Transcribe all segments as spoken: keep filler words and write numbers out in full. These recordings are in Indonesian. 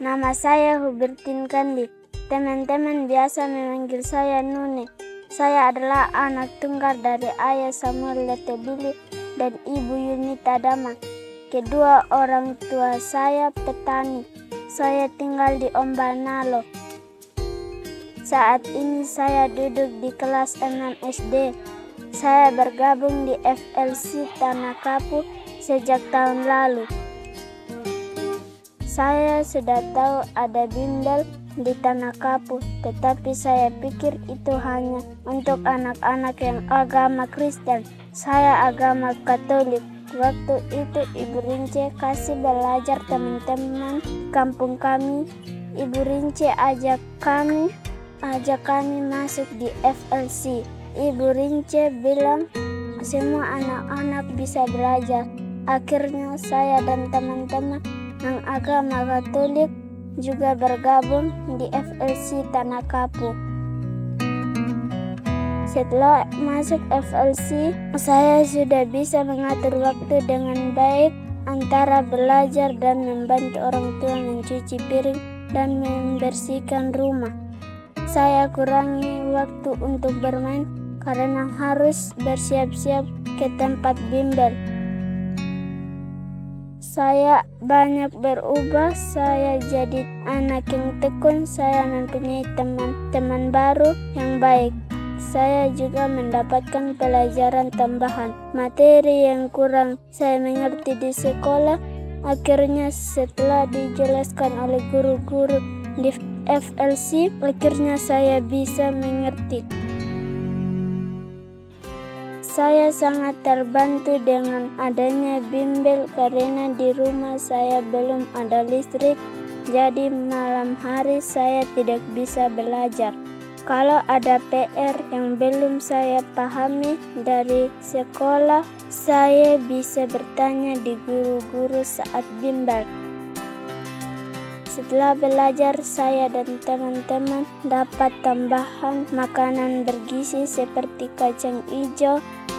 Nama saya Hubertin Kandi. Teman-teman biasa memanggil saya Nune. Saya adalah anak tunggal dari ayah Samuel Letebili dan ibu Yunita Dama. Kedua orang tua saya petani. Saya tinggal di Ombanalo. Saat ini saya duduk di kelas enam S D. Saya bergabung di F L C Tanah Kapu sejak tahun lalu. Saya sudah tahu ada bimbel di Tanah Kapu, tetapi saya pikir itu hanya untuk anak-anak yang agama Kristen. Saya agama Katolik. Waktu itu Ibu Rince kasih belajar teman-teman kampung kami. Ibu Rince ajak kami, ajak kami masuk di F L C. Ibu Rince bilang semua anak-anak bisa belajar. Akhirnya saya dan teman-teman yang agama Katolik juga bergabung di F L C Tanah Kapu. Setelah masuk F L C, saya sudah bisa mengatur waktu dengan baik antara belajar dan membantu orang tua mencuci piring dan membersihkan rumah. Saya kurangi waktu untuk bermain karena harus bersiap-siap ke tempat bimbel. Saya banyak berubah, saya jadi anak yang tekun, saya mempunyai teman-teman baru yang baik. Saya juga mendapatkan pelajaran tambahan, materi yang kurang saya mengerti di sekolah. Akhirnya setelah dijelaskan oleh guru-guru di F L C, akhirnya saya bisa mengerti. Saya sangat terbantu dengan adanya bimbel karena di rumah saya belum ada listrik, jadi malam hari saya tidak bisa belajar. Kalau ada P R yang belum saya pahami dari sekolah, saya bisa bertanya di guru-guru saat bimbel. Setelah belajar, saya dan teman-teman dapat tambahan makanan bergizi seperti kacang hijau.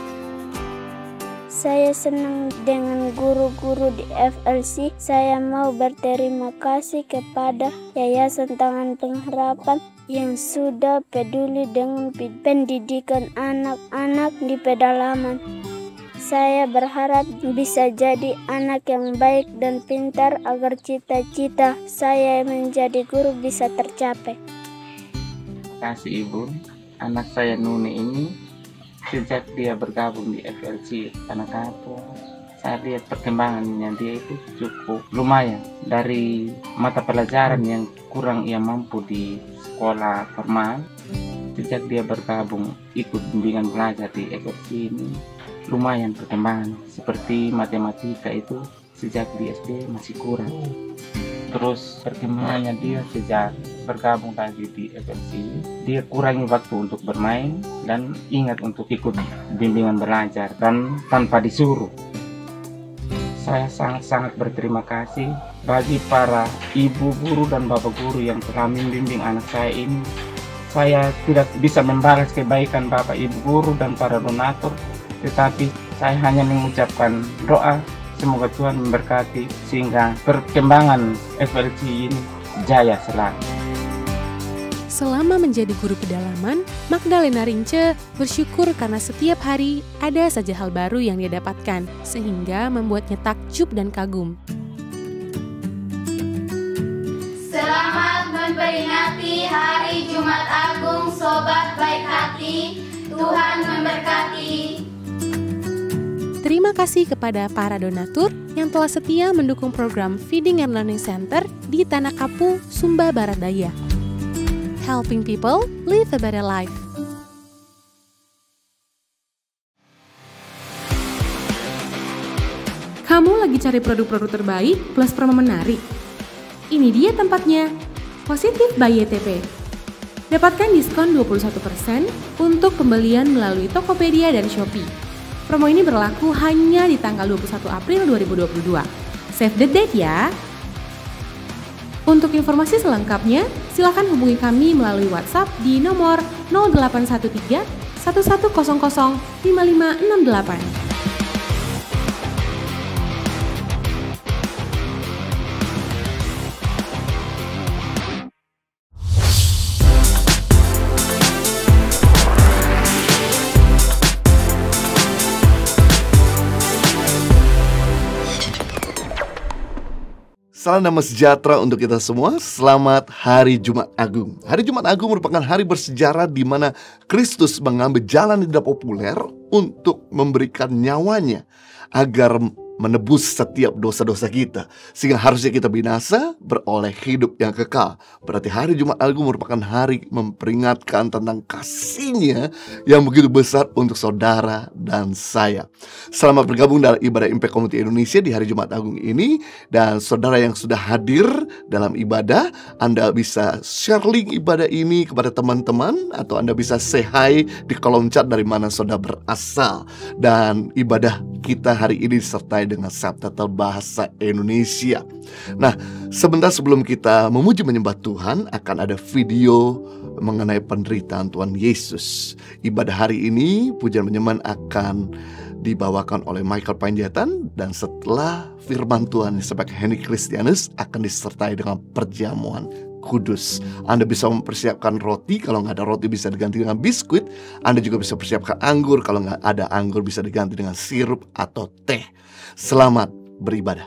Saya senang dengan guru-guru di F L C. Saya mau berterima kasih kepada Yayasan Tangan Pengharapan yang sudah peduli dengan pendidikan anak-anak di pedalaman. Saya berharap bisa jadi anak yang baik dan pintar agar cita-cita saya menjadi guru bisa tercapai. Terima kasih Ibu. Anak saya Nune ini sejak dia bergabung di F L C Tanah Kapu, saya lihat perkembangannya dia itu cukup lumayan. Dari mata pelajaran yang kurang ia mampu di sekolah formal, sejak dia bergabung ikut bimbingan belajar di F L C ini, lumayan perkembangan. Seperti matematika itu sejak di S D masih kurang. Terus perkembangannya dia sejak bergabung lagi di F L C, dia kurangi waktu untuk bermain dan ingat untuk ikut bimbingan belajar dan tanpa disuruh. Saya sangat-sangat berterima kasih bagi para ibu guru dan bapak guru yang telah membimbing anak saya ini. Saya tidak bisa membalas kebaikan bapak ibu guru dan para donatur, tetapi saya hanya mengucapkan doa semoga Tuhan memberkati sehingga perkembangan F L C ini jaya selalu. Selama menjadi guru pedalaman, Magdalena Rince bersyukur karena setiap hari ada saja hal baru yang dia dapatkan, sehingga membuatnya takjub dan kagum. Selamat memperingati Hari Jumat Agung, Sobat Baik Hati. Tuhan memberkati. Terima kasih kepada para donatur yang telah setia mendukung program Feeding and Learning Center di Tanah Kapu, Sumba Barat Daya. Helping people live a better life. Kamu lagi cari produk-produk terbaik plus promo menarik? Ini dia tempatnya, Positif by Y T P. Dapatkan diskon dua puluh satu persen untuk pembelian melalui Tokopedia dan Shopee. Promo ini berlaku hanya di tanggal dua puluh satu April dua ribu dua puluh dua. Save the date ya! Untuk informasi selengkapnya, silakan hubungi kami melalui WhatsApp di nomor nol delapan satu tiga satu satu nol nol lima lima enam delapan. Salam damai sejahtera untuk kita semua. Selamat Hari Jumat Agung. Hari Jumat Agung merupakan hari bersejarah di mana Kristus mengambil jalan yang tidak populer untuk memberikan nyawanya agar menebus setiap dosa-dosa kita, sehingga harusnya kita binasa beroleh hidup yang kekal. Berarti hari Jumat Agung merupakan hari memperingatkan tentang kasih-Nya yang begitu besar untuk saudara dan saya. Selamat bergabung dalam ibadah Impact Community Indonesia di hari Jumat Agung ini. Dan saudara yang sudah hadir dalam ibadah, Anda bisa share link ibadah ini kepada teman-teman, atau Anda bisa say hi di kolom chat dari mana saudara berasal. Dan ibadah kita hari ini disertai dengan subtitle bahasa Indonesia. Nah, sebentar sebelum kita memuji menyembah Tuhan, akan ada video mengenai penderitaan Tuhan Yesus. Ibadah hari ini, pujian penyembahan akan dibawakan oleh Michael Panjaitan, dan setelah firman Tuhan sebagai Henry Christianus akan disertai dengan perjamuan kudus. Anda bisa mempersiapkan roti, kalau nggak ada roti bisa diganti dengan biskuit. Anda juga bisa persiapkan anggur, kalau nggak ada anggur bisa diganti dengan sirup atau teh. Selamat beribadah.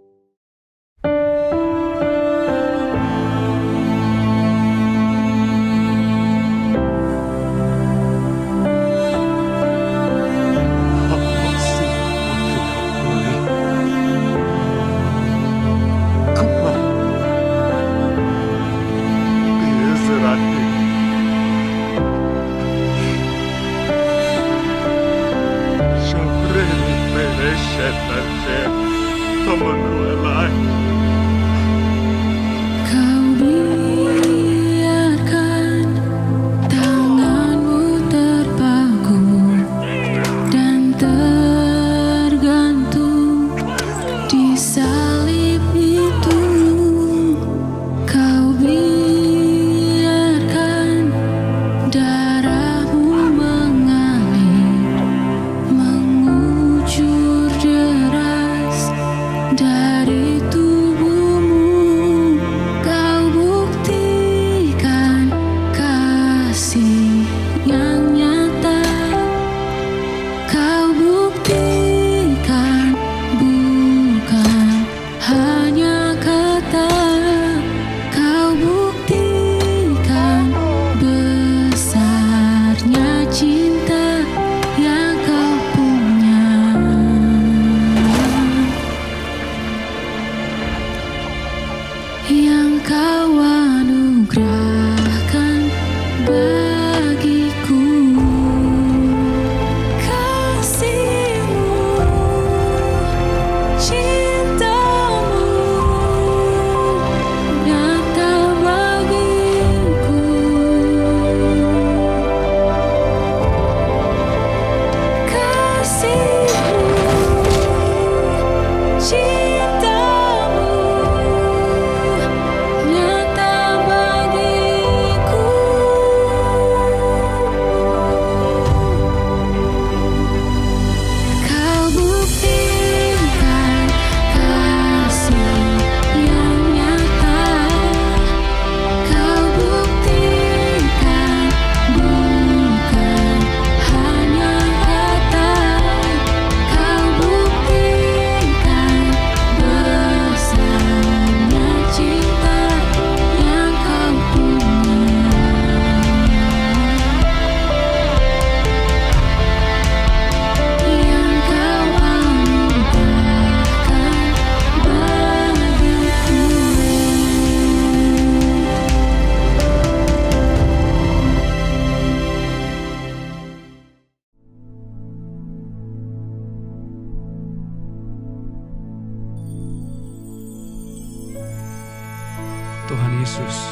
Tuhan Yesus,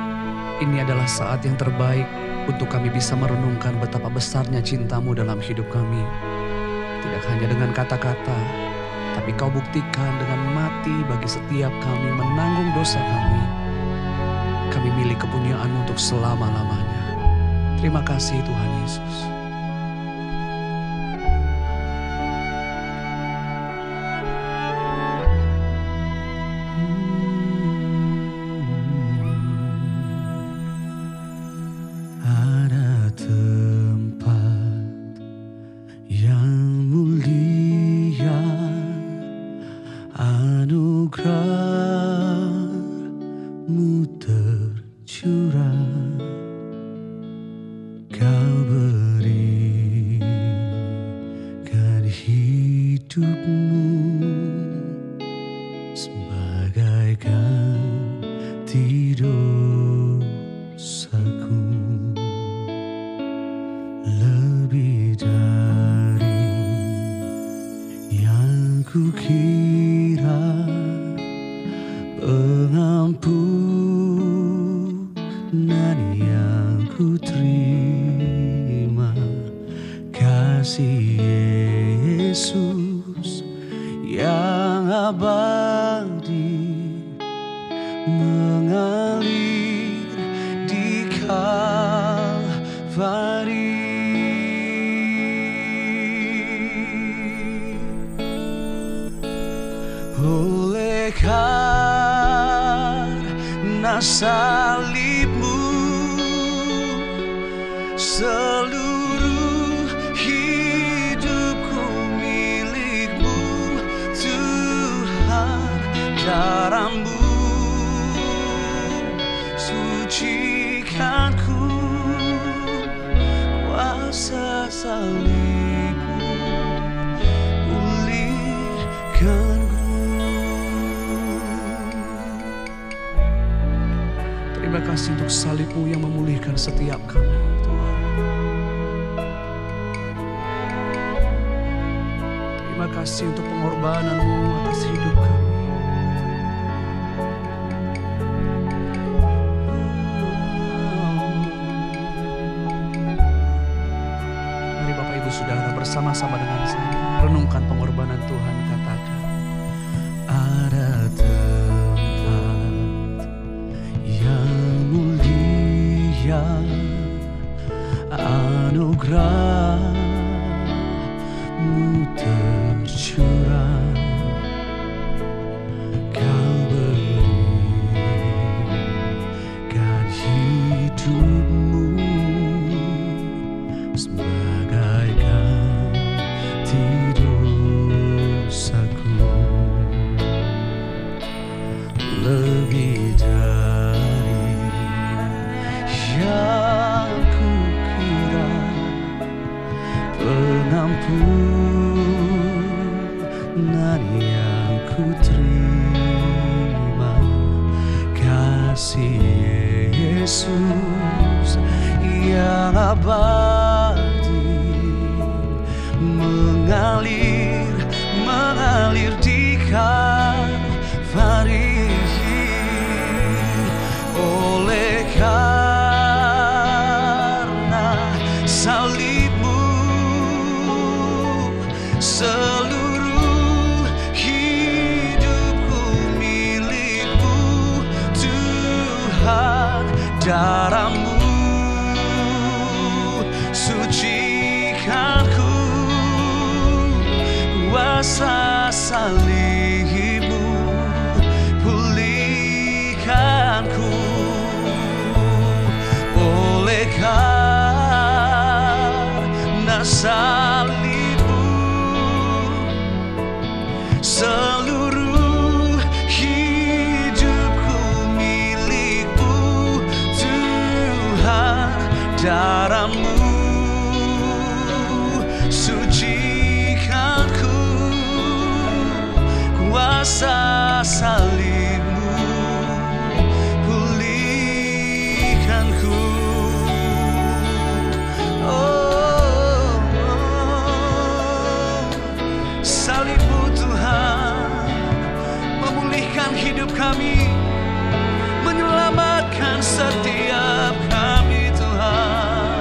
ini adalah saat yang terbaik untuk kami bisa merenungkan betapa besarnya cinta-Mu dalam hidup kami. Tidak hanya dengan kata-kata, tapi Kau buktikan dengan mati bagi setiap kami menanggung dosa kami. Kami milik kepunyaan-Mu untuk selama-lamanya. Terima kasih Tuhan Yesus. Anugerah pengampunan yang ku terima, kasih Yesus yang abadi mengalir di Kalvari. Oleh karena salibmu, seluruh hidupku milikmu Tuhan. Darahmu sucikanku, kuasa salibmu pulihkanku. Terima kasih untuk salibmu yang memulihkan setiap kami, Tuhan. Terima kasih untuk pengorbananmu atas hidup kami. Mari Bapak Ibu Saudara bersama-sama dengan saya renungkan pengorbanan Tuhan. Katakan, ada tempat yang mulia, anugerah-Mu tercurah, Kau berikan hidupmu sebagai ganti dosaku. Lebih dari yang kukira, pengampunan yang ku terima, kasih Yesus yang abadi mengalir, mengalir di Kalvari. Oleh karena salibmu, seluruh hidupku milikmu Tuhan. Darahmu sucikanku, kuasa salibmu pulihkanku. Oleh karena salibmu, seluruh hidupku milikmu Tuhan. Darahmu sucikanku, kuasa salibmu pulihkanku. Oh, oh, salibmu Tuhan memulihkan hidup kami, menyelamatkan setiap kami Tuhan.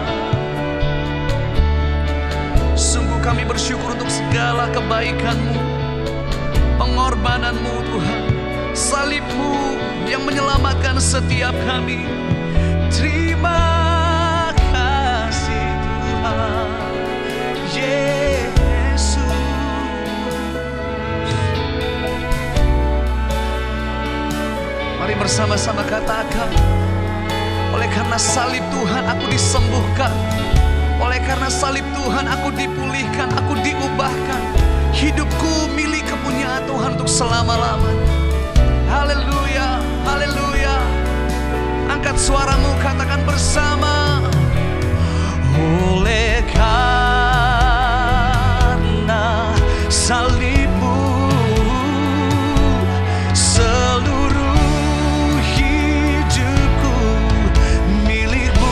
Sungguh kami bersyukur untuk segala kebaikan-Mu, pengorbanan-Mu Tuhan, salib-Mu yang menyelamatkan setiap kami. Terima kasih Tuhan Yesus. Mari bersama-sama katakan, oleh karena salib Tuhan aku disembuhkan, oleh karena salib Tuhan aku dipulihkan, aku diubahkan. Hidupku milik kepunyaan Tuhan untuk selama-lamanya. Haleluya, haleluya. Angkat suaramu, katakan bersama. Oleh karena salibmu, seluruh hidupku milikmu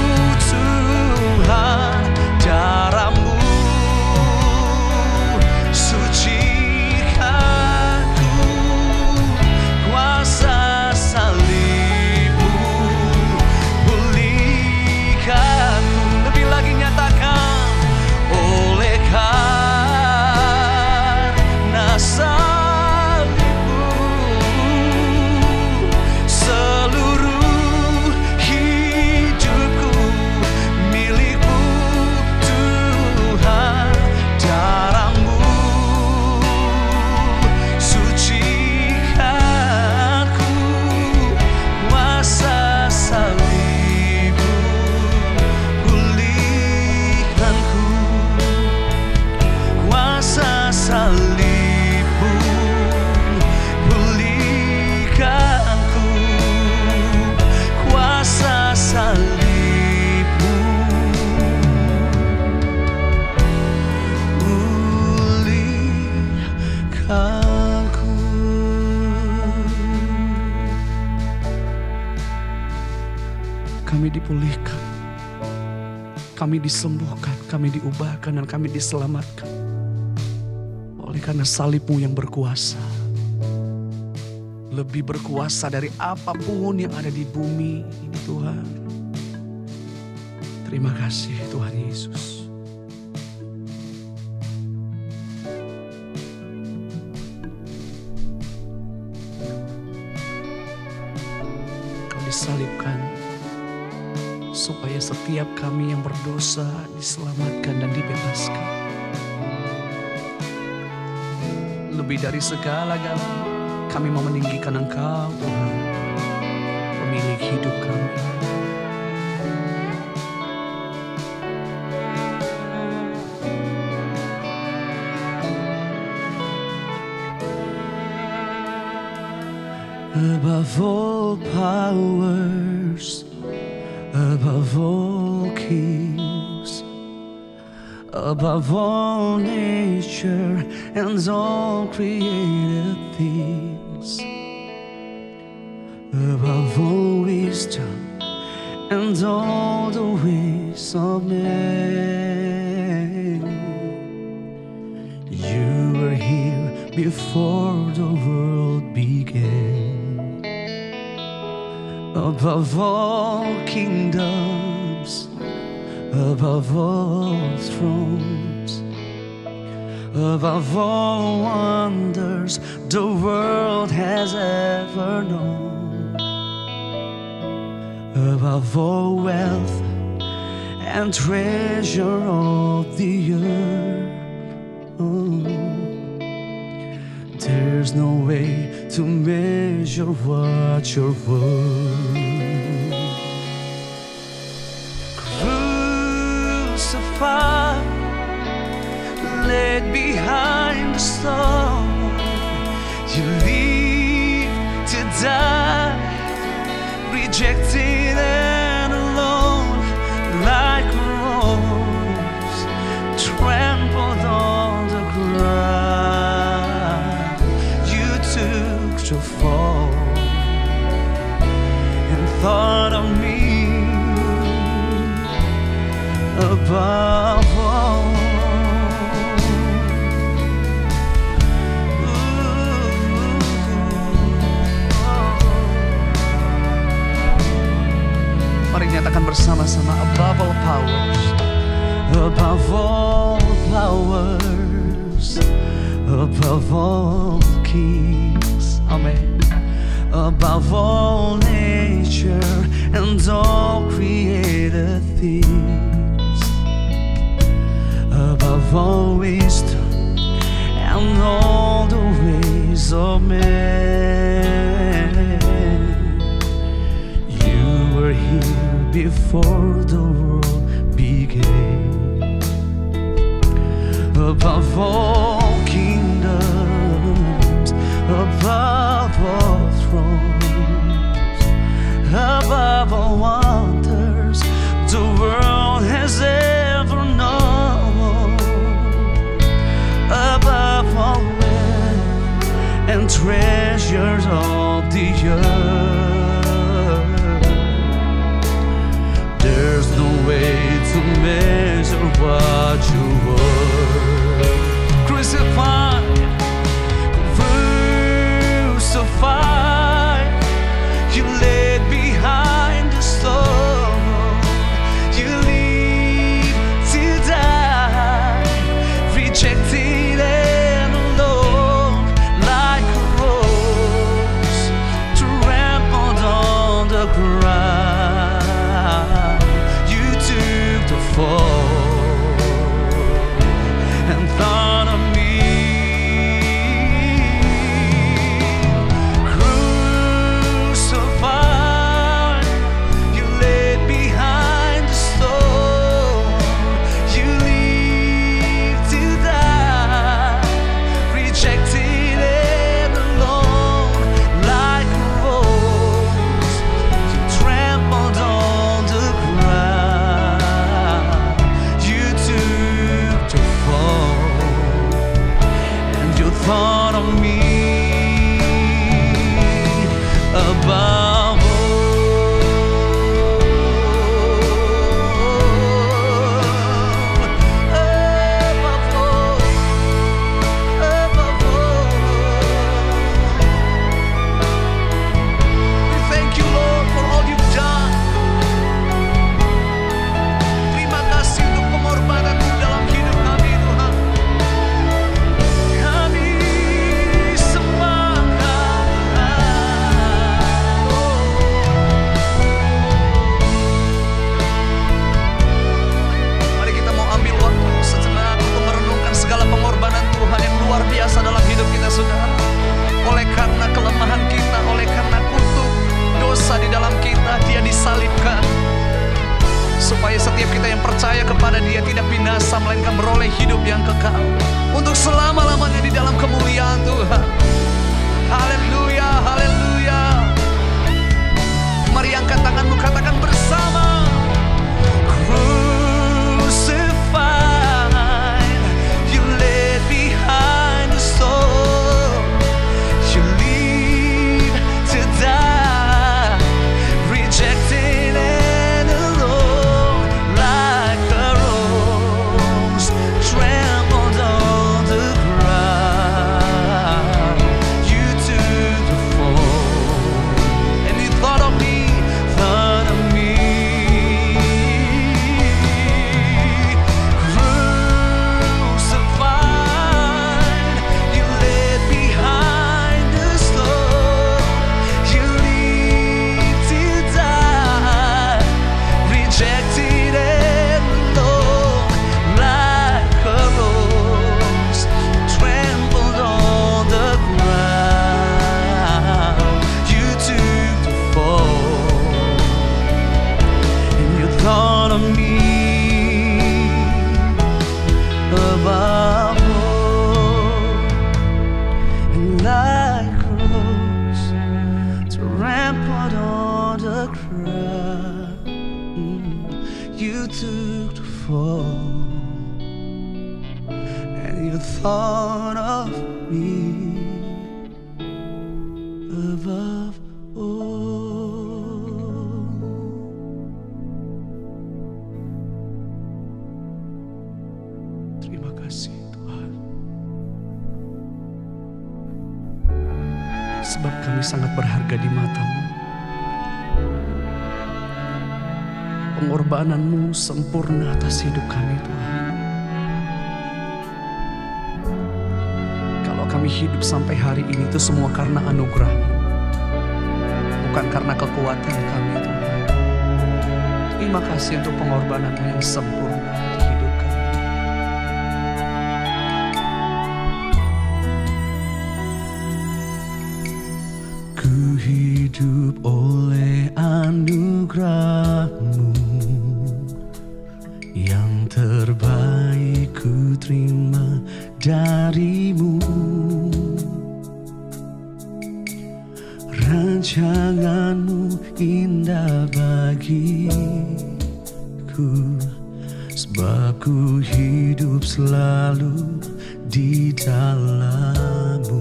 Tuhan. Darahmu sucikanku, kami dipulihkan, kami disembuhkan, kami diubahkan, dan kami diselamatkan oleh karena salib-Mu yang berkuasa. Lebih berkuasa dari apapun yang ada di bumi ini Tuhan. Terima kasih Tuhan Yesus. Kau disalibkan supaya setiap kami yang berdosa diselamatkan dan dibebaskan. Lebih dari segala-galanya, kami mau meninggikan Engkau Tuhan, pemilik hidup kami. Above all powers, above all kings, above all nature and all created things, above all wisdom and all the ways of man. You were here before the world began. Above all kingdoms, above all thrones, above all wonders the world has ever known, above all wealth and treasure of the earth. Oh, there's no way to measure what you're worth. Crucified, laid behind the stone, you live to die, rejected and alone, like a rose trampled on the ground. You took the fall and thought of me above all. Mari nyatakan bersama-sama, above all powers, above all powers, above all kings, amen, above all nature and all created things, above all wisdom and all the ways of man. You were here before the world began. Above all kingdoms, above all thrones, above all wonders the world has ever known, above all wealth and treasures of the earth. There's no way to measure what you were. Crucified, crucified, you laid behind the stone, you live to die, rejected and alone, like a rose trampled on the ground. You took the fall and thought of me. Crucified, you laid behind the stone, you live to die, rejected and alone, like a rose you trampled on the ground. You took the fall and you thought of me above all. Engkau untuk selama-lamanya di dalam kemuliaan Tuhan. Haleluya, haleluya. Mari angkat tanganmu, katakan bersama. Crucified, you laid behind the stone, you live to die, rejected and alone, like a rose trampled on the ground. You took the fall, and you thought of me, thought of me. Crucified, you laid behind the stone, you live to die, rejected and alone, like a rose trampled on the ground. You took the fall, and you thought of me above all, and like a rose trampled on the ground. Mm. You took the fall, and you thought of me above all. Terima kasih Tuhan, sebab kami sangat berharga di mata-Mu. Pengorbanan-Mu sempurna atas hidup kami Tuhan. Kalau kami hidup sampai hari ini itu semua karena anugerah-Mu, bukan karena kekuatan kami Tuhan. Terima kasih untuk pengorbanan-Mu yang sempurna di hidup kami. Ku hidup oleh anugerah-Mu, yang terbaik ku terima dari-Mu. Rancangan-Mu indah bagiku, sebab ku hidup selalu di dalam-Mu.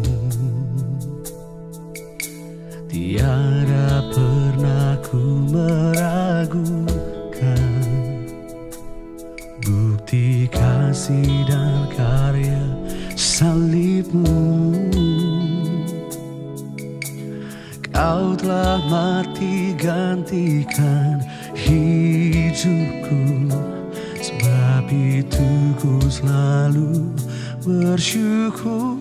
Tiada pernah ku meragukan bukti kasih dan karya salib-Mu. Kau telah mati gantikan hidupku, sebab itu ku selalu bersyukur.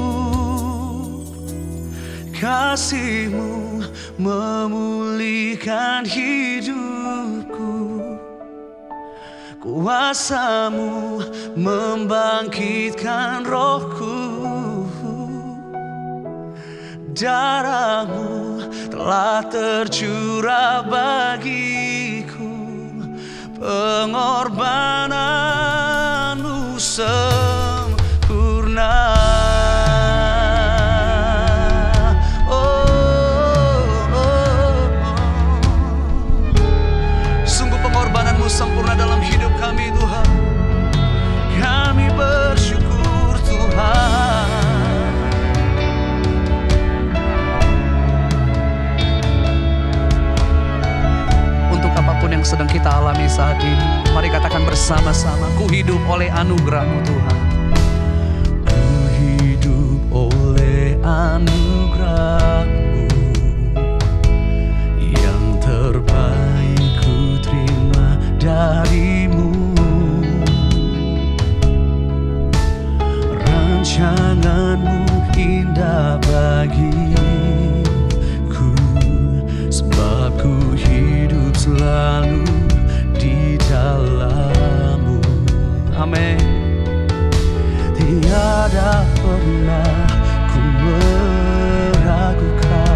Kasih-Mu memulihkan hidupku, kuasa-Mu membangkitkan rohku. Darah-Mu telah tercurah bagiku, pengorbanan-Mu sempurna. Sempurna dalam hidup kami Tuhan. Kami bersyukur Tuhan. Untuk apapun yang sedang kita alami saat ini, mari katakan bersama-sama, ku hidup oleh anugerah-Mu Tuhan. Ku hidup oleh anugerah-Mu, yang terbaik ku terima dari-Mu. Rancangan-Mu indah bagiku, sebab ku hidup selalu di dalam-Mu. Amin. Tiada pernah ku meragukan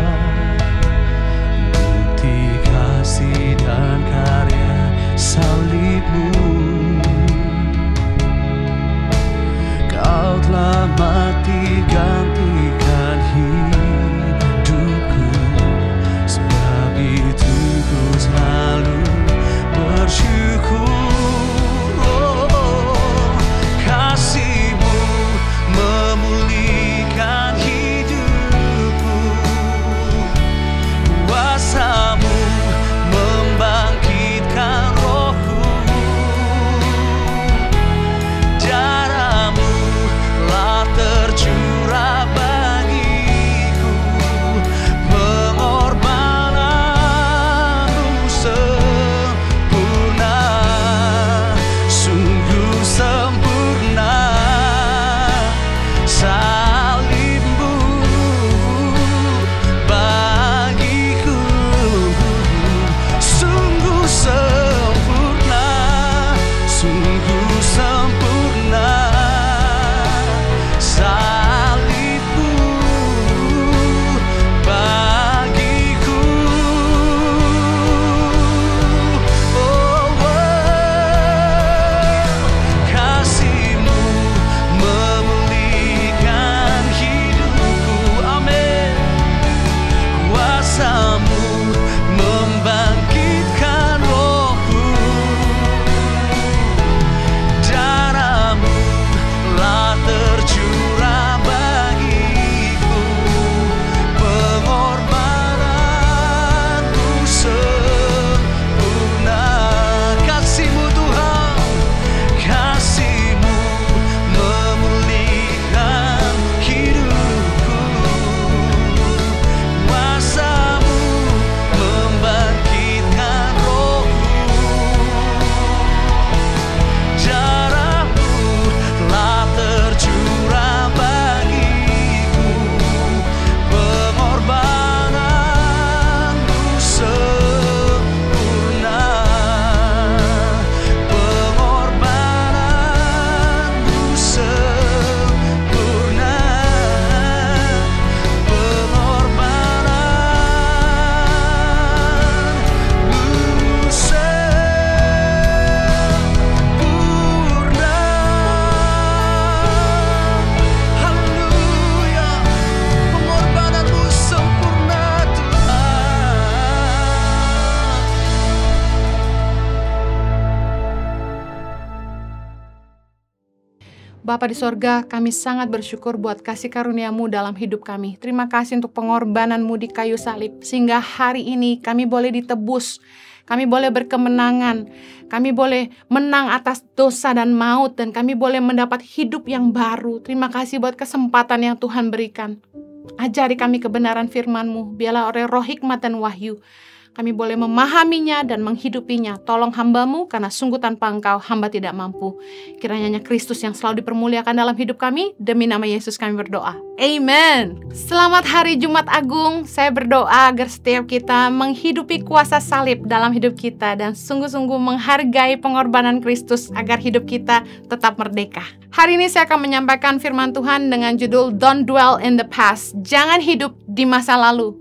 Bapa di sorga, kami sangat bersyukur buat kasih karunia-Mu dalam hidup kami. Terima kasih untuk pengorbanan-Mu di kayu salib, sehingga hari ini kami boleh ditebus, kami boleh berkemenangan, kami boleh menang atas dosa dan maut, dan kami boleh mendapat hidup yang baru. Terima kasih buat kesempatan yang Tuhan berikan. Ajari kami kebenaran firman-Mu, biarlah oleh roh hikmat dan wahyu kami boleh memahaminya dan menghidupinya. Tolong hamba-Mu, karena sungguh tanpa Engkau hamba tidak mampu. Kiranya Kristus yang selalu dipermuliakan dalam hidup kami. Demi nama Yesus kami berdoa. Amen. Selamat hari Jumat Agung. Saya berdoa agar setiap kita menghidupi kuasa salib dalam hidup kita dan sungguh-sungguh menghargai pengorbanan Kristus agar hidup kita tetap merdeka. Hari ini saya akan menyampaikan firman Tuhan dengan judul Don't Dwell in the Past. Jangan hidup di masa lalu.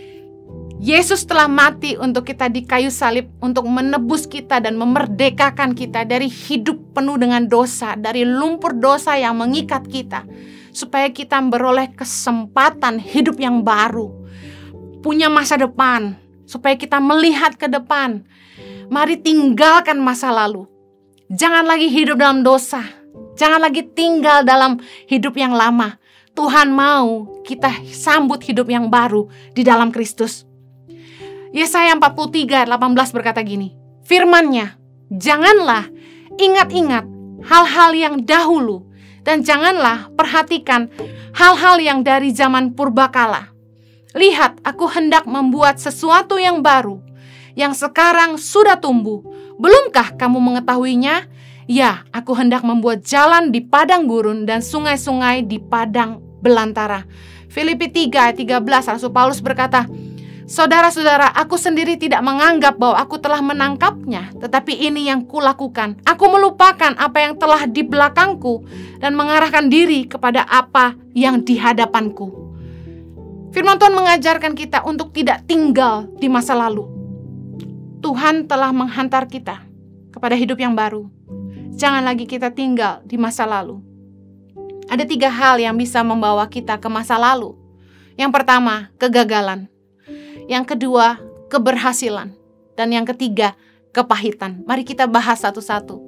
Yesus telah mati untuk kita di kayu salib, untuk menebus kita dan memerdekakan kita dari hidup penuh dengan dosa, dari lumpur dosa yang mengikat kita, supaya kita beroleh kesempatan hidup yang baru, punya masa depan, supaya kita melihat ke depan. Mari tinggalkan masa lalu. Jangan lagi hidup dalam dosa, jangan lagi tinggal dalam hidup yang lama. Tuhan mau kita sambut hidup yang baru di dalam Kristus. Yesaya empat puluh tiga ayat delapan belas berkata gini, firman-Nya, janganlah ingat-ingat hal-hal yang dahulu, dan janganlah perhatikan hal-hal yang dari zaman purbakala. Lihat, aku hendak membuat sesuatu yang baru, yang sekarang sudah tumbuh. Belumkah kamu mengetahuinya? Ya, aku hendak membuat jalan di padang gurun dan sungai-sungai di padang belantara. Filipi tiga ayat tiga belas, Rasul Paulus berkata, saudara-saudara, aku sendiri tidak menganggap bahwa aku telah menangkapnya, tetapi ini yang kulakukan. Aku melupakan apa yang telah di belakangku dan mengarahkan diri kepada apa yang di hadapanku. Firman Tuhan mengajarkan kita untuk tidak tinggal di masa lalu. Tuhan telah menghantar kita kepada hidup yang baru. Jangan lagi kita tinggal di masa lalu. Ada tiga hal yang bisa membawa kita ke masa lalu. Yang pertama, kegagalan. Yang kedua, keberhasilan. Dan yang ketiga, kepahitan. Mari kita bahas satu-satu.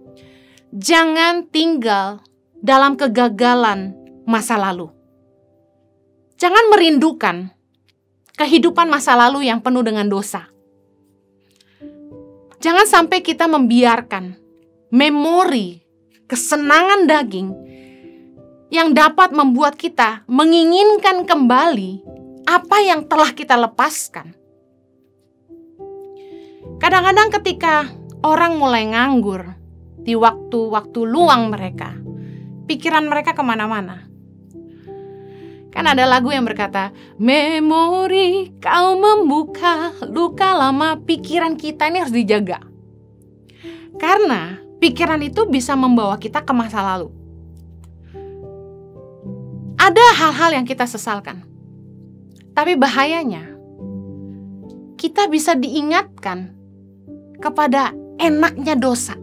Jangan tinggal dalam kegagalan masa lalu. Jangan merindukan kehidupan masa lalu yang penuh dengan dosa. Jangan sampai kita membiarkan memori kesenangan daging yang dapat membuat kita menginginkan kembali apa yang telah kita lepaskan. Kadang-kadang ketika orang mulai nganggur di waktu-waktu luang mereka, pikiran mereka kemana-mana. Kan ada lagu yang berkata, memori kau membuka luka lama. Pikiran kita ini harus dijaga. Karena pikiran itu bisa membawa kita ke masa lalu. Ada hal-hal yang kita sesalkan. Tapi bahayanya, kita bisa diingatkan kepada enaknya dosa.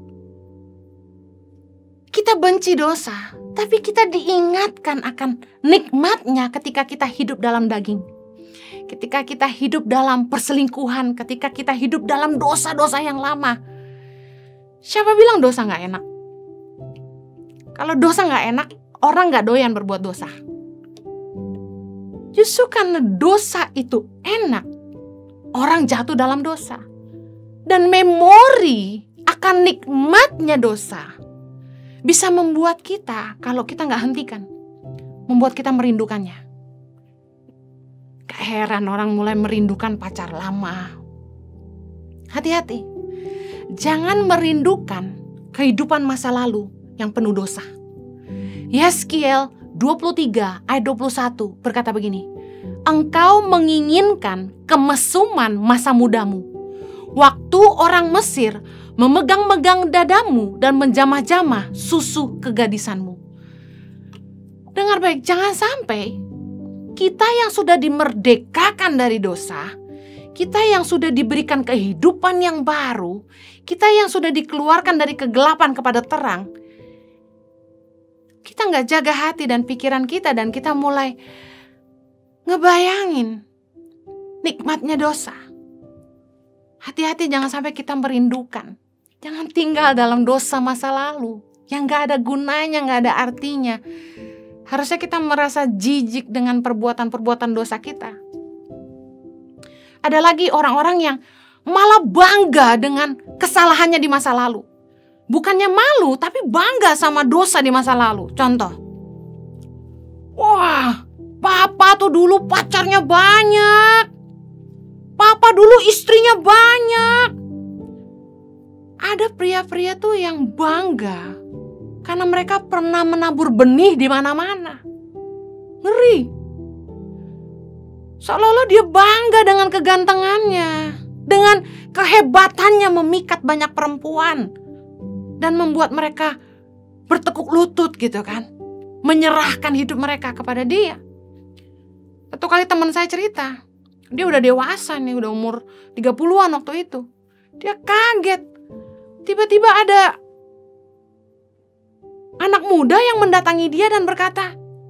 Kita benci dosa, tapi kita diingatkan akan nikmatnya ketika kita hidup dalam daging. Ketika kita hidup dalam perselingkuhan, ketika kita hidup dalam dosa-dosa yang lama. Siapa bilang dosa gak enak? Kalau dosa gak enak, orang gak doyan berbuat dosa. Justru karena dosa itu enak, orang jatuh dalam dosa. Dan memori akan nikmatnya dosa bisa membuat kita, kalau kita gak hentikan, membuat kita merindukannya. Gak heran orang mulai merindukan pacar lama. Hati-hati, jangan merindukan kehidupan masa lalu yang penuh dosa. Yeskiel dua puluh tiga ayat dua puluh satu berkata begini, engkau menginginkan kemesuman masa mudamu, waktu orang Mesir memegang-megang dadamu dan menjamah-jamah susu kegadisanmu. Dengar baik, jangan sampai kita yang sudah dimerdekakan dari dosa, kita yang sudah diberikan kehidupan yang baru, kita yang sudah dikeluarkan dari kegelapan kepada terang, kita gak jaga hati dan pikiran kita dan kita mulai ngebayangin nikmatnya dosa. Hati-hati jangan sampai kita merindukan. Jangan tinggal dalam dosa masa lalu yang gak ada gunanya, gak ada artinya. Harusnya kita merasa jijik dengan perbuatan-perbuatan dosa kita. Ada lagi orang-orang yang malah bangga dengan kesalahannya di masa lalu. Bukannya malu, tapi bangga sama dosa di masa lalu. Contoh, wah, papa tuh dulu pacarnya banyak. Papa dulu istrinya banyak. Ada pria-pria tuh yang bangga karena mereka pernah menabur benih di mana-mana. Ngeri. Seolah-olah dia bangga dengan kegantengannya, dengan kehebatannya memikat banyak perempuan dan membuat mereka bertekuk lutut gitu kan, menyerahkan hidup mereka kepada dia. Satu kali teman saya cerita, dia udah dewasa nih, udah umur tiga puluhan waktu itu. Dia kaget. Tiba-tiba ada anak muda yang mendatangi dia dan berkata,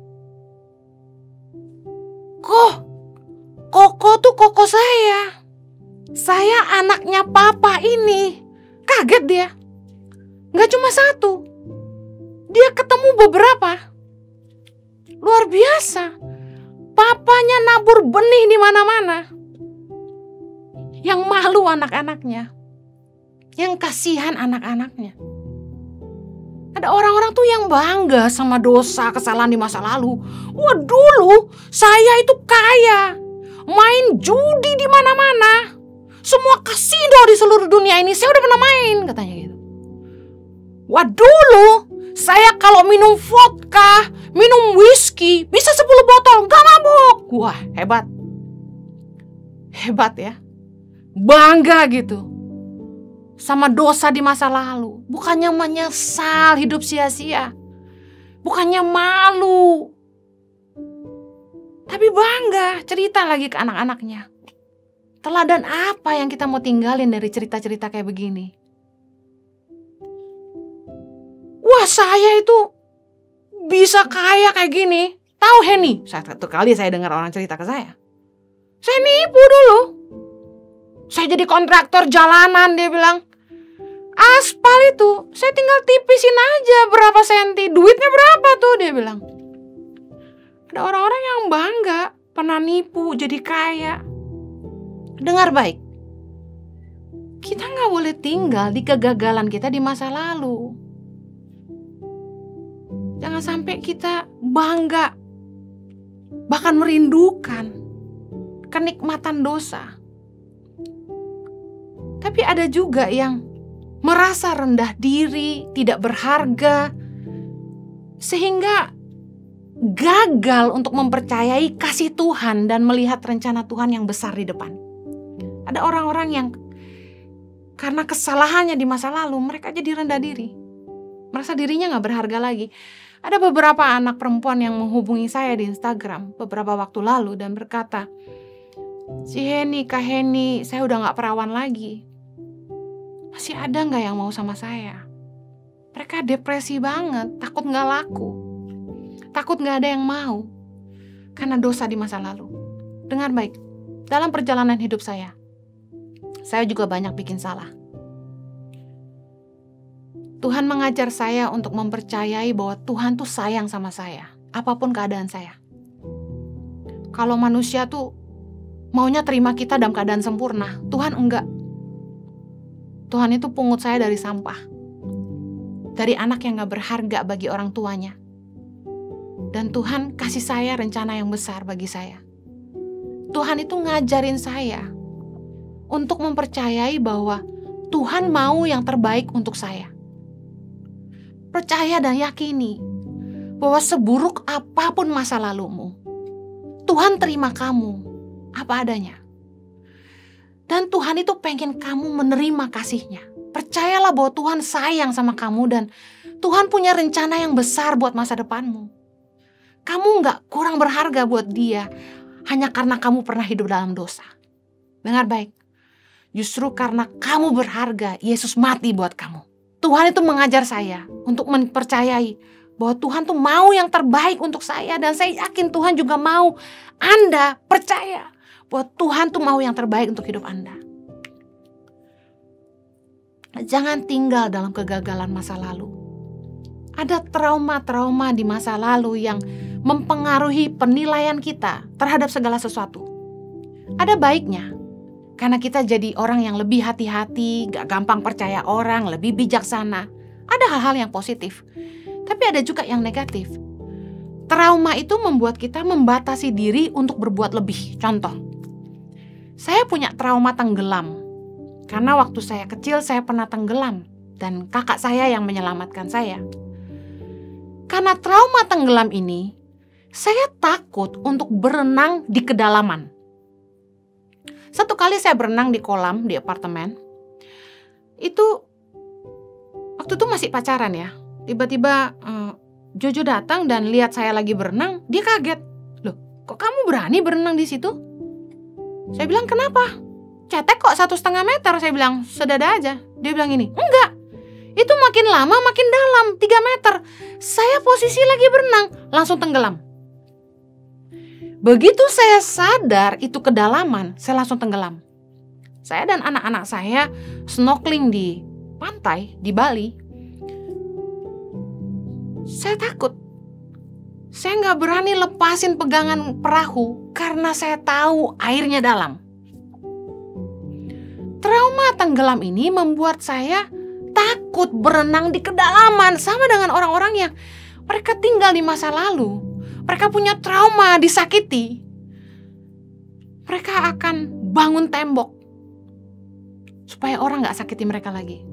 "Kok, Koko tuh koko saya. Saya anaknya papa ini." Kaget dia. Gak cuma satu. Dia ketemu beberapa. Luar biasa. Papanya nabur benih di mana-mana. Yang malu anak-anaknya. Yang kasihan anak-anaknya. Ada orang-orang tuh yang bangga sama dosa, kesalahan di masa lalu. Wah, dulu saya itu kaya, main judi di mana-mana, semua kasino di seluruh dunia ini saya udah pernah main, katanya gitu. Wah, dulu saya kalau minum vodka, minum whisky bisa sepuluh botol, gak mabuk. Wah, hebat. Hebat ya. Bangga gitu sama dosa di masa lalu. Bukannya menyesal hidup sia-sia, bukannya malu, tapi bangga cerita lagi ke anak-anaknya. Teladan apa yang kita mau tinggalin dari cerita-cerita kayak begini? Wah, saya itu bisa kaya kayak gini. Tahu Henny? Satu kali saya dengar orang cerita ke saya. Saya nipu dulu. Saya jadi kontraktor jalanan, dia bilang. Aspal itu saya tinggal tipisin aja berapa senti, duitnya berapa tuh, dia bilang. Ada orang-orang yang bangga pernah nipu jadi kaya. Dengar baik, kita gak boleh tinggal di kegagalan kita di masa lalu. Jangan sampai kita bangga, bahkan merindukan kenikmatan dosa. Tapi ada juga yang merasa rendah diri, tidak berharga, sehingga gagal untuk mempercayai kasih Tuhan dan melihat rencana Tuhan yang besar di depan. Ada orang-orang yang karena kesalahannya di masa lalu, mereka jadi rendah diri, merasa dirinya gak berharga lagi. Ada beberapa anak perempuan yang menghubungi saya di Instagram beberapa waktu lalu dan berkata, "Si Henny, Kak Henny, saya udah gak perawan lagi. Masih ada gak yang mau sama saya?" Mereka depresi banget, takut gak laku, takut gak ada yang mau karena dosa di masa lalu. Dengar baik, dalam perjalanan hidup saya, saya juga banyak bikin salah. Tuhan mengajar saya untuk mempercayai bahwa Tuhan tuh sayang sama saya, apapun keadaan saya. Kalau manusia tuh maunya terima kita dalam keadaan sempurna, Tuhan enggak. Tuhan itu pungut saya dari sampah, dari anak yang gak berharga bagi orang tuanya. Dan Tuhan kasih saya rencana yang besar bagi saya. Tuhan itu ngajarin saya untuk mempercayai bahwa Tuhan mau yang terbaik untuk saya. Percaya dan yakini bahwa seburuk apapun masa lalumu, Tuhan terima kamu apa adanya. Dan Tuhan itu pengen kamu menerima kasih-Nya. Percayalah bahwa Tuhan sayang sama kamu dan Tuhan punya rencana yang besar buat masa depanmu. Kamu gak kurang berharga buat Dia hanya karena kamu pernah hidup dalam dosa. Dengar baik, justru karena kamu berharga, Yesus mati buat kamu. Tuhan itu mengajar saya untuk mempercayai bahwa Tuhan tuh mau yang terbaik untuk saya. Dan saya yakin Tuhan juga mau Anda percaya bahwa Tuhan tuh mau yang terbaik untuk hidup Anda. Jangan tinggal dalam kegagalan masa lalu. ada trauma-trauma di masa lalu yang mempengaruhi penilaian kita terhadap segala sesuatu. Ada baiknya, karena kita jadi orang yang lebih hati-hati, gak gampang percaya orang, lebih bijaksana. Ada hal-hal yang positif, tapi ada juga yang negatif. Trauma itu membuat kita membatasi diri untuk berbuat lebih. Contoh, saya punya trauma tenggelam. Karena waktu saya kecil saya pernah tenggelam dan kakak saya yang menyelamatkan saya. Karena trauma tenggelam ini, saya takut untuk berenang di kedalaman. Satu kali saya berenang di kolam di apartemen. Itu waktu itu masih pacaran ya. Tiba-tiba uh, Jojo datang dan lihat saya lagi berenang, dia kaget. Loh, kok kamu berani berenang di situ? Saya bilang, kenapa? Cetek kok satu setengah meter. Saya bilang, sedada aja. Dia bilang ini, enggak. Itu makin lama makin dalam, tiga meter. Saya posisi lagi berenang, langsung tenggelam. Begitu saya sadar itu kedalaman, saya langsung tenggelam. Saya dan anak-anak saya snorkeling di pantai di Bali. Saya takut. Saya nggak berani lepasin pegangan perahu karena saya tahu airnya dalam. Trauma tenggelam ini membuat saya takut berenang di kedalaman, sama dengan orang-orang yang mereka tinggal di masa lalu. Mereka punya trauma, disakiti. Mereka akan bangun tembok supaya orang gak sakiti mereka lagi.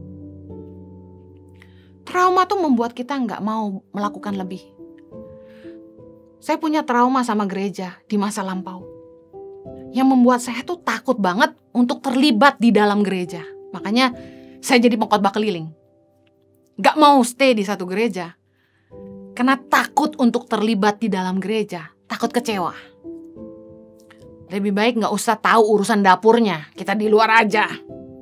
Trauma tuh membuat kita gak mau melakukan lebih. Saya punya trauma sama gereja di masa lampau, yang membuat saya tuh takut banget untuk terlibat di dalam gereja. Makanya saya jadi pengkhotbah keliling. Gak mau stay di satu gereja. Karena takut untuk terlibat di dalam gereja. Takut kecewa. Lebih baik gak usah tahu urusan dapurnya. Kita di luar aja.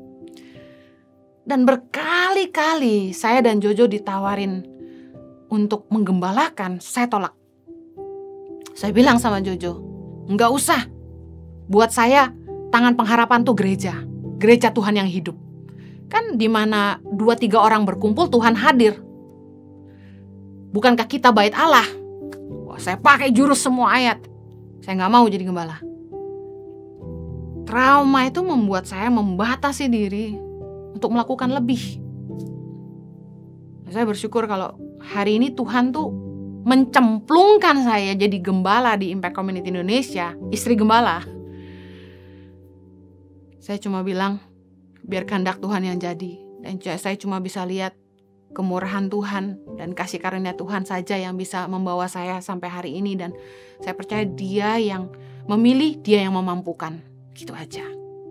Dan berkali-kali saya dan Jojo ditawarin untuk menggembalakan. Saya tolak. Saya bilang sama Jojo, gak usah. Buat saya, tangan pengharapan tuh gereja. Gereja Tuhan yang hidup. Kan di mana dua tiga orang berkumpul Tuhan hadir. Bukankah kita bait Allah? Wah, saya pakai jurus semua ayat. Saya gak mau jadi gembala. Trauma itu membuat saya membatasi diri untuk melakukan lebih. Saya bersyukur kalau hari ini Tuhan tuh mencemplungkan saya jadi gembala di Impact Community Indonesia, istri gembala. Saya cuma bilang, biar kehendak Tuhan yang jadi. Dan saya cuma bisa lihat kemurahan Tuhan dan kasih karunia Tuhan saja yang bisa membawa saya sampai hari ini. Dan saya percaya Dia yang memilih, Dia yang memampukan. Gitu aja.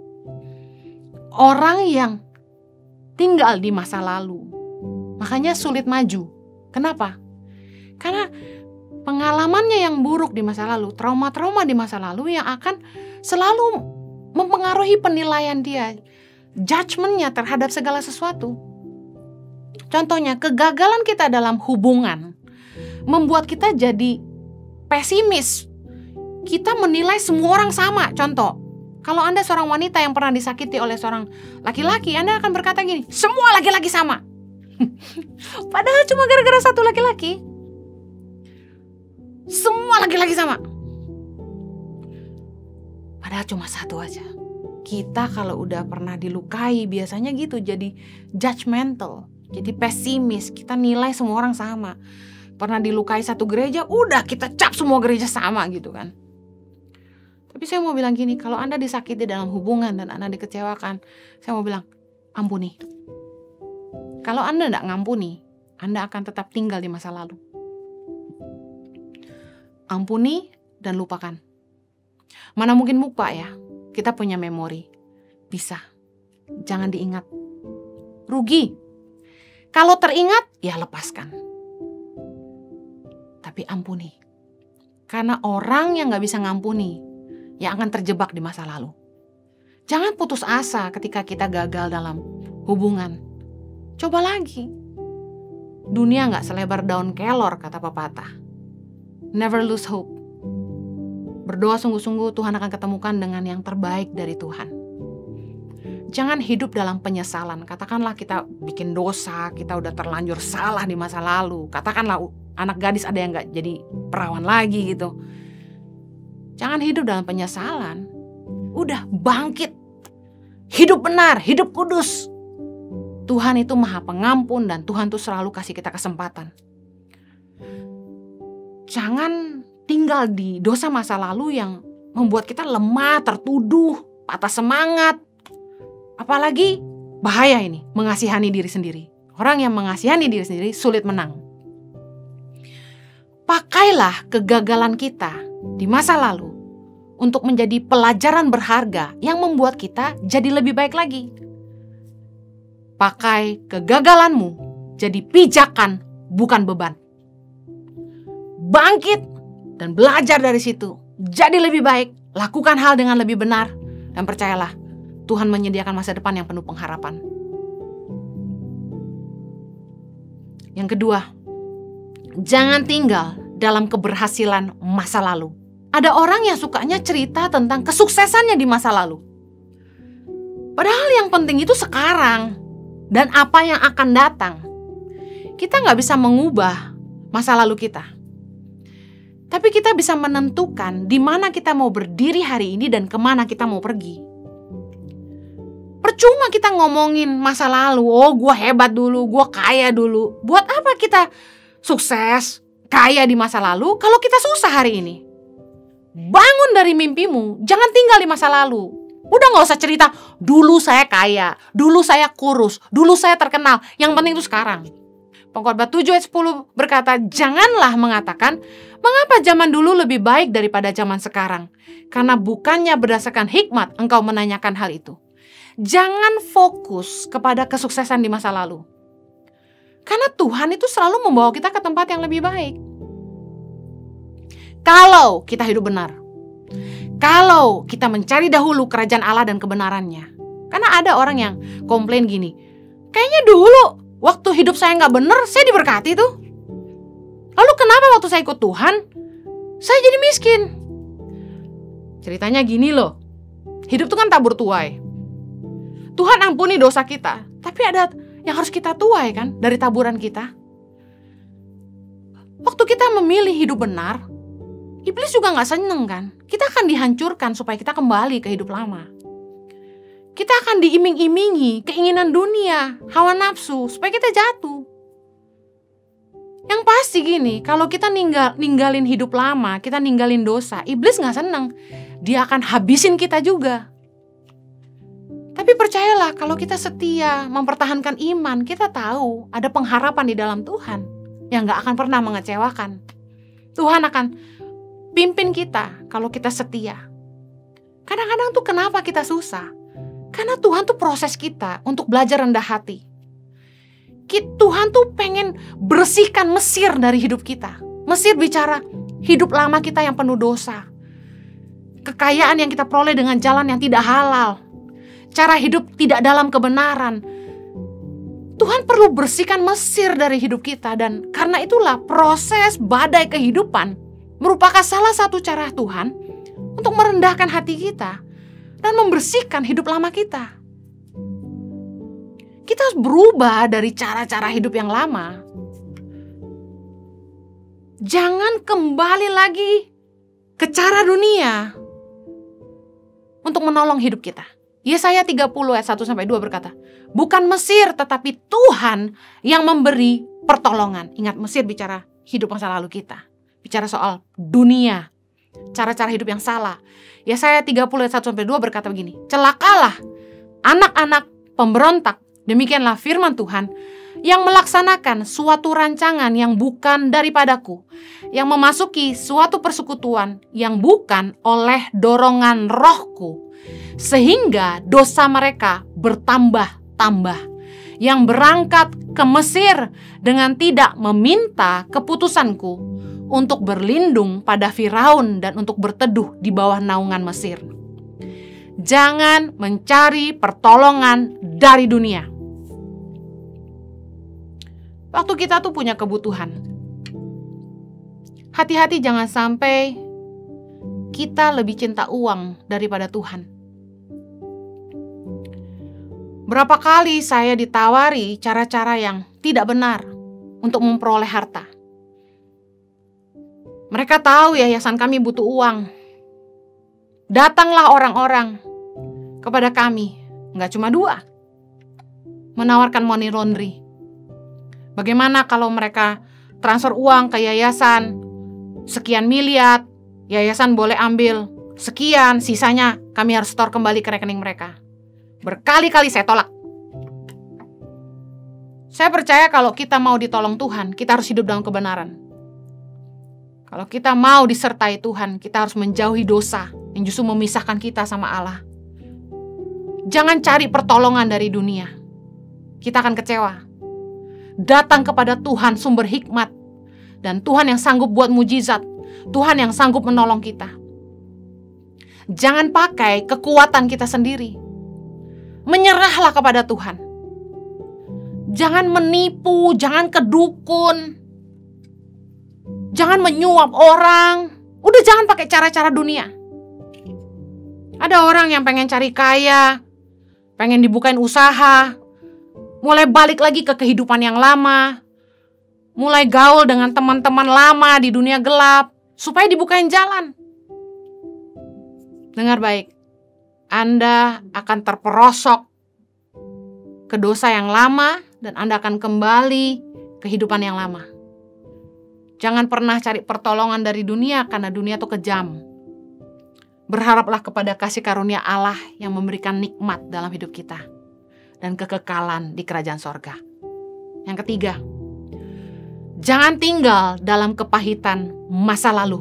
Orang yang tinggal di masa lalu, makanya sulit maju. Kenapa? Karena pengalamannya yang buruk di masa lalu, trauma-trauma di masa lalu yang akan selalu mempengaruhi penilaian dia, judgment-nya terhadap segala sesuatu. Contohnya, kegagalan kita dalam hubungan membuat kita jadi pesimis. Kita menilai semua orang sama. Contoh, kalau Anda seorang wanita yang pernah disakiti oleh seorang laki-laki, Anda akan berkata gini, semua laki-laki sama. Padahal cuma gara-gara satu laki-laki. Semua laki-laki sama. Padahal cuma satu aja. Kita kalau udah pernah dilukai biasanya gitu, jadi judgmental, jadi pesimis. Kita nilai semua orang sama. Pernah dilukai satu gereja, udah kita cap semua gereja sama gitu kan. Tapi saya mau bilang gini, kalau Anda disakiti dalam hubungan dan Anda dikecewakan, saya mau bilang, ampuni. Kalau Anda tidak ngampuni, Anda akan tetap tinggal di masa lalu. Ampuni dan lupakan. Mana mungkin lupa ya? Kita punya memori. Bisa. Jangan diingat. Rugi. Kalau teringat, ya lepaskan. Tapi ampuni. Karena orang yang gak bisa ngampuni, yang akan terjebak di masa lalu. Jangan putus asa ketika kita gagal dalam hubungan. Coba lagi. Dunia gak selebar daun kelor, kata pepatah. Never lose hope. Berdoa sungguh-sungguh, Tuhan akan ketemukan dengan yang terbaik dari Tuhan. jangan hidup dalam penyesalan. Katakanlah kita bikin dosa, kita udah terlanjur salah di masa lalu. Katakanlah anak gadis ada yang gak jadi perawan lagi gitu. Jangan hidup dalam penyesalan. Udah bangkit. Hidup benar, hidup kudus. Tuhan itu maha pengampun dan Tuhan tuh selalu kasih kita kesempatan. Jangan tinggal di dosa masa lalu yang membuat kita lemah, tertuduh, patah semangat. Apalagi bahaya ini, mengasihani diri sendiri. Orang yang mengasihani diri sendiri sulit menang. Pakailah kegagalan kita di masa lalu untuk menjadi pelajaran berharga yang membuat kita jadi lebih baik lagi. Pakai kegagalanmu jadi pijakan, bukan beban. Bangkit dan belajar dari situ. Jadi lebih baik, lakukan hal dengan lebih benar. Dan percayalah, Tuhan menyediakan masa depan yang penuh pengharapan. Yang kedua, jangan tinggal dalam keberhasilan masa lalu. Ada orang yang sukanya cerita tentang kesuksesannya di masa lalu. Padahal yang penting itu sekarang dan apa yang akan datang. Kita nggak bisa mengubah masa lalu kita. Tapi kita bisa menentukan di mana kita mau berdiri hari ini dan kemana kita mau pergi. Percuma kita ngomongin masa lalu, oh gue hebat dulu, gue kaya dulu. Buat apa kita sukses, kaya di masa lalu kalau kita susah hari ini? Bangun dari mimpimu, jangan tinggal di masa lalu. Udah gak usah cerita, dulu saya kaya, dulu saya kurus, dulu saya terkenal. Yang penting itu sekarang. Pengkhotbah tujuh ayat sepuluh berkata, janganlah mengatakan, mengapa zaman dulu lebih baik daripada zaman sekarang? Karena bukannya berdasarkan hikmat engkau menanyakan hal itu. Jangan fokus kepada kesuksesan di masa lalu. Karena Tuhan itu selalu membawa kita ke tempat yang lebih baik. Kalau kita hidup benar. Kalau kita mencari dahulu kerajaan Allah dan kebenarannya. Karena ada orang yang komplain gini, kayaknya dulu waktu hidup saya gak benar, saya diberkati tuh. Lalu kenapa waktu saya ikut Tuhan, saya jadi miskin? Ceritanya gini loh, hidup tuh kan tabur tuai. Tuhan ampuni dosa kita, tapi ada yang harus kita tuai kan dari taburan kita. Waktu kita memilih hidup benar, iblis juga gak seneng kan. Kita akan dihancurkan supaya kita kembali ke hidup lama. Kita akan diiming-imingi keinginan dunia, hawa nafsu, supaya kita jatuh. Yang pasti gini, kalau kita ninggal, ninggalin hidup lama, kita ninggalin dosa, iblis gak seneng. Dia akan habisin kita juga. Tapi percayalah, kalau kita setia, mempertahankan iman, kita tahu ada pengharapan di dalam Tuhan yang gak akan pernah mengecewakan. Tuhan akan pimpin kita kalau kita setia. Kadang-kadang tuh kenapa kita susah? Karena Tuhan tuh proses kita untuk belajar rendah hati. Tuhan tuh pengen bersihkan Mesir dari hidup kita. Mesir bicara hidup lama kita yang penuh dosa. Kekayaan yang kita peroleh dengan jalan yang tidak halal. Cara hidup tidak dalam kebenaran. Tuhan perlu bersihkan Mesir dari hidup kita. Dan karena itulah proses badai kehidupan merupakan salah satu cara Tuhan untuk merendahkan hati kita dan membersihkan hidup lama kita. Kita harus berubah dari cara-cara hidup yang lama. Jangan kembali lagi ke cara dunia untuk menolong hidup kita. Yesaya tiga puluh ayat satu sampai dua berkata, bukan Mesir tetapi Tuhan yang memberi pertolongan. Ingat, Mesir bicara hidup masa lalu kita. Bicara soal dunia, cara-cara hidup yang salah. Yesaya tiga puluh ayat satu sampai dua berkata begini, celakalah anak-anak pemberontak, demikianlah firman Tuhan, yang melaksanakan suatu rancangan yang bukan daripadaku, yang memasuki suatu persekutuan yang bukan oleh dorongan rohku, sehingga dosa mereka bertambah-tambah, yang berangkat ke Mesir dengan tidak meminta keputusanku, untuk berlindung pada Firaun dan untuk berteduh di bawah naungan Mesir. Jangan mencari pertolongan dari dunia. Waktu kita tuh punya kebutuhan, hati-hati jangan sampai kita lebih cinta uang daripada Tuhan. Berapa kali saya ditawari cara-cara yang tidak benar untuk memperoleh harta. Mereka tahu yayasan kami butuh uang. Datanglah orang-orang kepada kami, nggak cuma dua, menawarkan money laundry. Bagaimana kalau mereka transfer uang ke yayasan sekian miliar, yayasan boleh ambil sekian, sisanya kami harus store kembali ke rekening mereka. Berkali-kali saya tolak. Saya percaya kalau kita mau ditolong Tuhan, kita harus hidup dalam kebenaran. Kalau kita mau disertai Tuhan, kita harus menjauhi dosa yang justru memisahkan kita sama Allah. Jangan cari pertolongan dari dunia. Kita akan kecewa. Datang kepada Tuhan sumber hikmat. Dan Tuhan yang sanggup buat mujizat. Tuhan yang sanggup menolong kita. Jangan pakai kekuatan kita sendiri. Menyerahlah kepada Tuhan. Jangan menipu, jangan kedukun. Jangan menyuap orang. Udah jangan pakai cara-cara dunia. Ada orang yang pengen cari kaya, pengen dibukain usaha, mulai balik lagi ke kehidupan yang lama, mulai gaul dengan teman-teman lama di dunia gelap, supaya dibukain jalan. Dengar baik, Anda akan terperosok ke dosa yang lama dan Anda akan kembali ke kehidupan yang lama. Jangan pernah cari pertolongan dari dunia karena dunia itu kejam. Berharaplah kepada kasih karunia Allah yang memberikan nikmat dalam hidup kita dan kekekalan di kerajaan sorga. Yang ketiga, jangan tinggal dalam kepahitan masa lalu.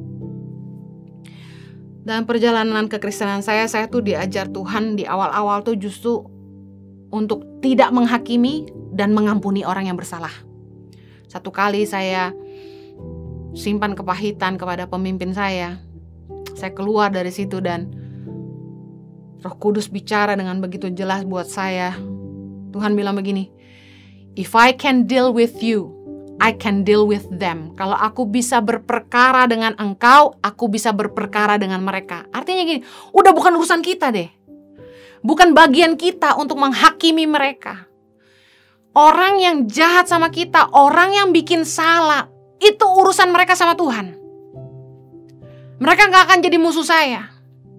Dalam perjalanan kekristenan saya, saya tuh diajar Tuhan di awal-awal tuh justru untuk tidak menghakimi dan mengampuni orang yang bersalah. Satu kali saya simpan kepahitan kepada pemimpin saya. Saya keluar dari situ dan Roh Kudus bicara dengan begitu jelas buat saya. Tuhan bilang begini, "If I can deal with you, I can deal with them." Kalau aku bisa berperkara dengan engkau, aku bisa berperkara dengan mereka. Artinya gini, udah bukan urusan kita deh. Bukan bagian kita untuk menghakimi mereka. Orang yang jahat sama kita, orang yang bikin salah, itu urusan mereka sama Tuhan. Mereka gak akan jadi musuh saya.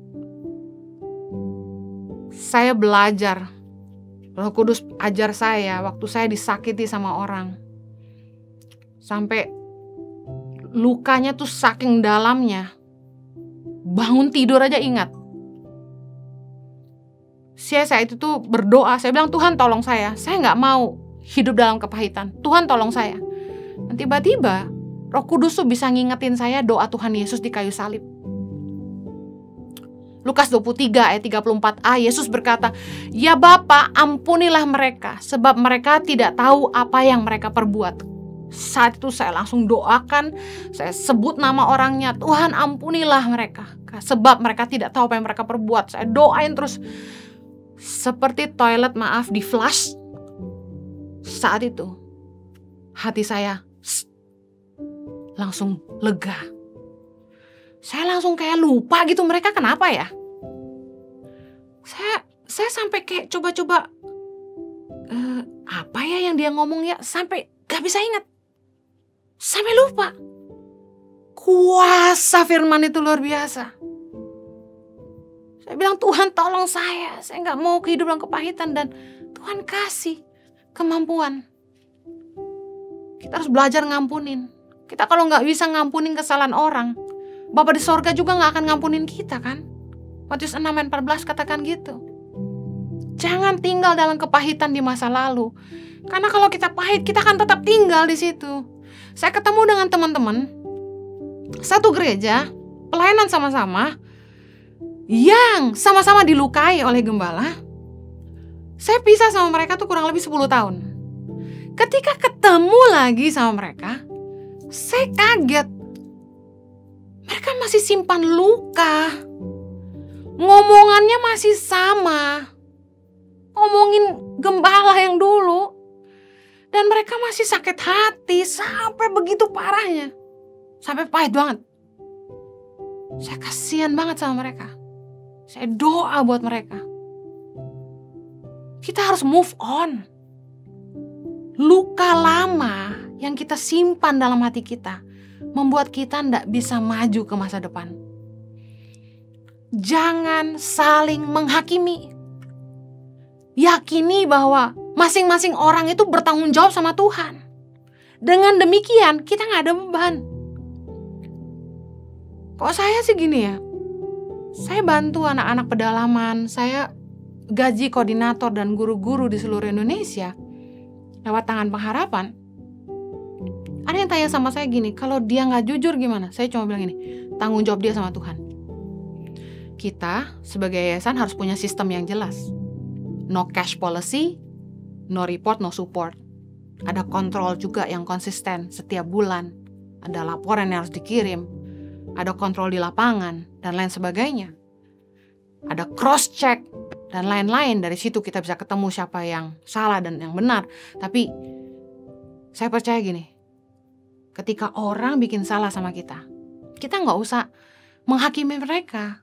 Saya belajar. Roh Kudus ajar saya waktu saya disakiti sama orang. Sampai lukanya tuh saking dalamnya. Bangun tidur aja ingat. Saya saat itu tuh berdoa. Saya bilang, Tuhan tolong saya. Saya gak mau hidup dalam kepahitan. Tuhan tolong saya. Dan tiba-tiba Roh Kudus tuh bisa ngingetin saya doa Tuhan Yesus di kayu salib. Lukas dua puluh tiga ayat tiga puluh empat a, Yesus berkata, "Ya Bapa, ampunilah mereka, sebab mereka tidak tahu apa yang mereka perbuat." Saat itu saya langsung doakan, saya sebut nama orangnya, Tuhan ampunilah mereka, sebab mereka tidak tahu apa yang mereka perbuat. Saya doain terus, seperti toilet maaf di flush. Saat itu, hati saya langsung lega. Saya langsung kayak lupa gitu mereka kenapa ya. Saya saya sampai kayak coba-coba uh, apa ya yang dia ngomong ya, sampai gak bisa ingat. Sampai lupa. Kuasa firman itu luar biasa. Saya bilang, Tuhan tolong saya. Saya gak mau kehidupan kepahitan dan Tuhan kasih kemampuan. Kita harus belajar ngampunin. Kita kalau gak bisa ngampunin kesalahan orang, Bapa di sorga juga gak akan ngampunin kita kan. Matius enam ayat empat belas katakan gitu. Jangan tinggal dalam kepahitan di masa lalu. Karena kalau kita pahit, kita akan tetap tinggal di situ. Saya ketemu dengan teman-teman satu gereja, pelayanan sama-sama, yang sama-sama dilukai oleh gembala. Saya pisah sama mereka tuh kurang lebih sepuluh tahun. Ketika ketemu lagi sama mereka, saya kaget. Mereka masih simpan luka. Ngomongannya masih sama. Ngomongin gembala yang dulu. Dan mereka masih sakit hati sampai begitu parahnya. Sampai pahit banget. Saya kasihan banget sama mereka. Saya doa buat mereka. Kita harus move on. Luka lama yang kita simpan dalam hati kita membuat kita tidak bisa maju ke masa depan. Jangan saling menghakimi. Yakini bahwa masing-masing orang itu bertanggung jawab sama Tuhan. Dengan demikian kita gak ada beban. Kok saya sih gini ya, saya bantu anak-anak pedalaman, saya gaji koordinator dan guru-guru di seluruh Indonesia lewat Tangan Pengharapan. Ada yang tanya sama saya gini, kalau dia gak jujur gimana? Saya cuma bilang gini, tanggung jawab dia sama Tuhan. Kita sebagai yayasan harus punya sistem yang jelas. No cash policy, no report, no support. Ada kontrol juga yang konsisten setiap bulan. Ada laporan yang harus dikirim. Ada kontrol di lapangan dan lain sebagainya. Ada cross check dan lain-lain. Dari situ kita bisa ketemu siapa yang salah dan yang benar. Tapi saya percaya gini, ketika orang bikin salah sama kita, kita nggak usah menghakimi mereka.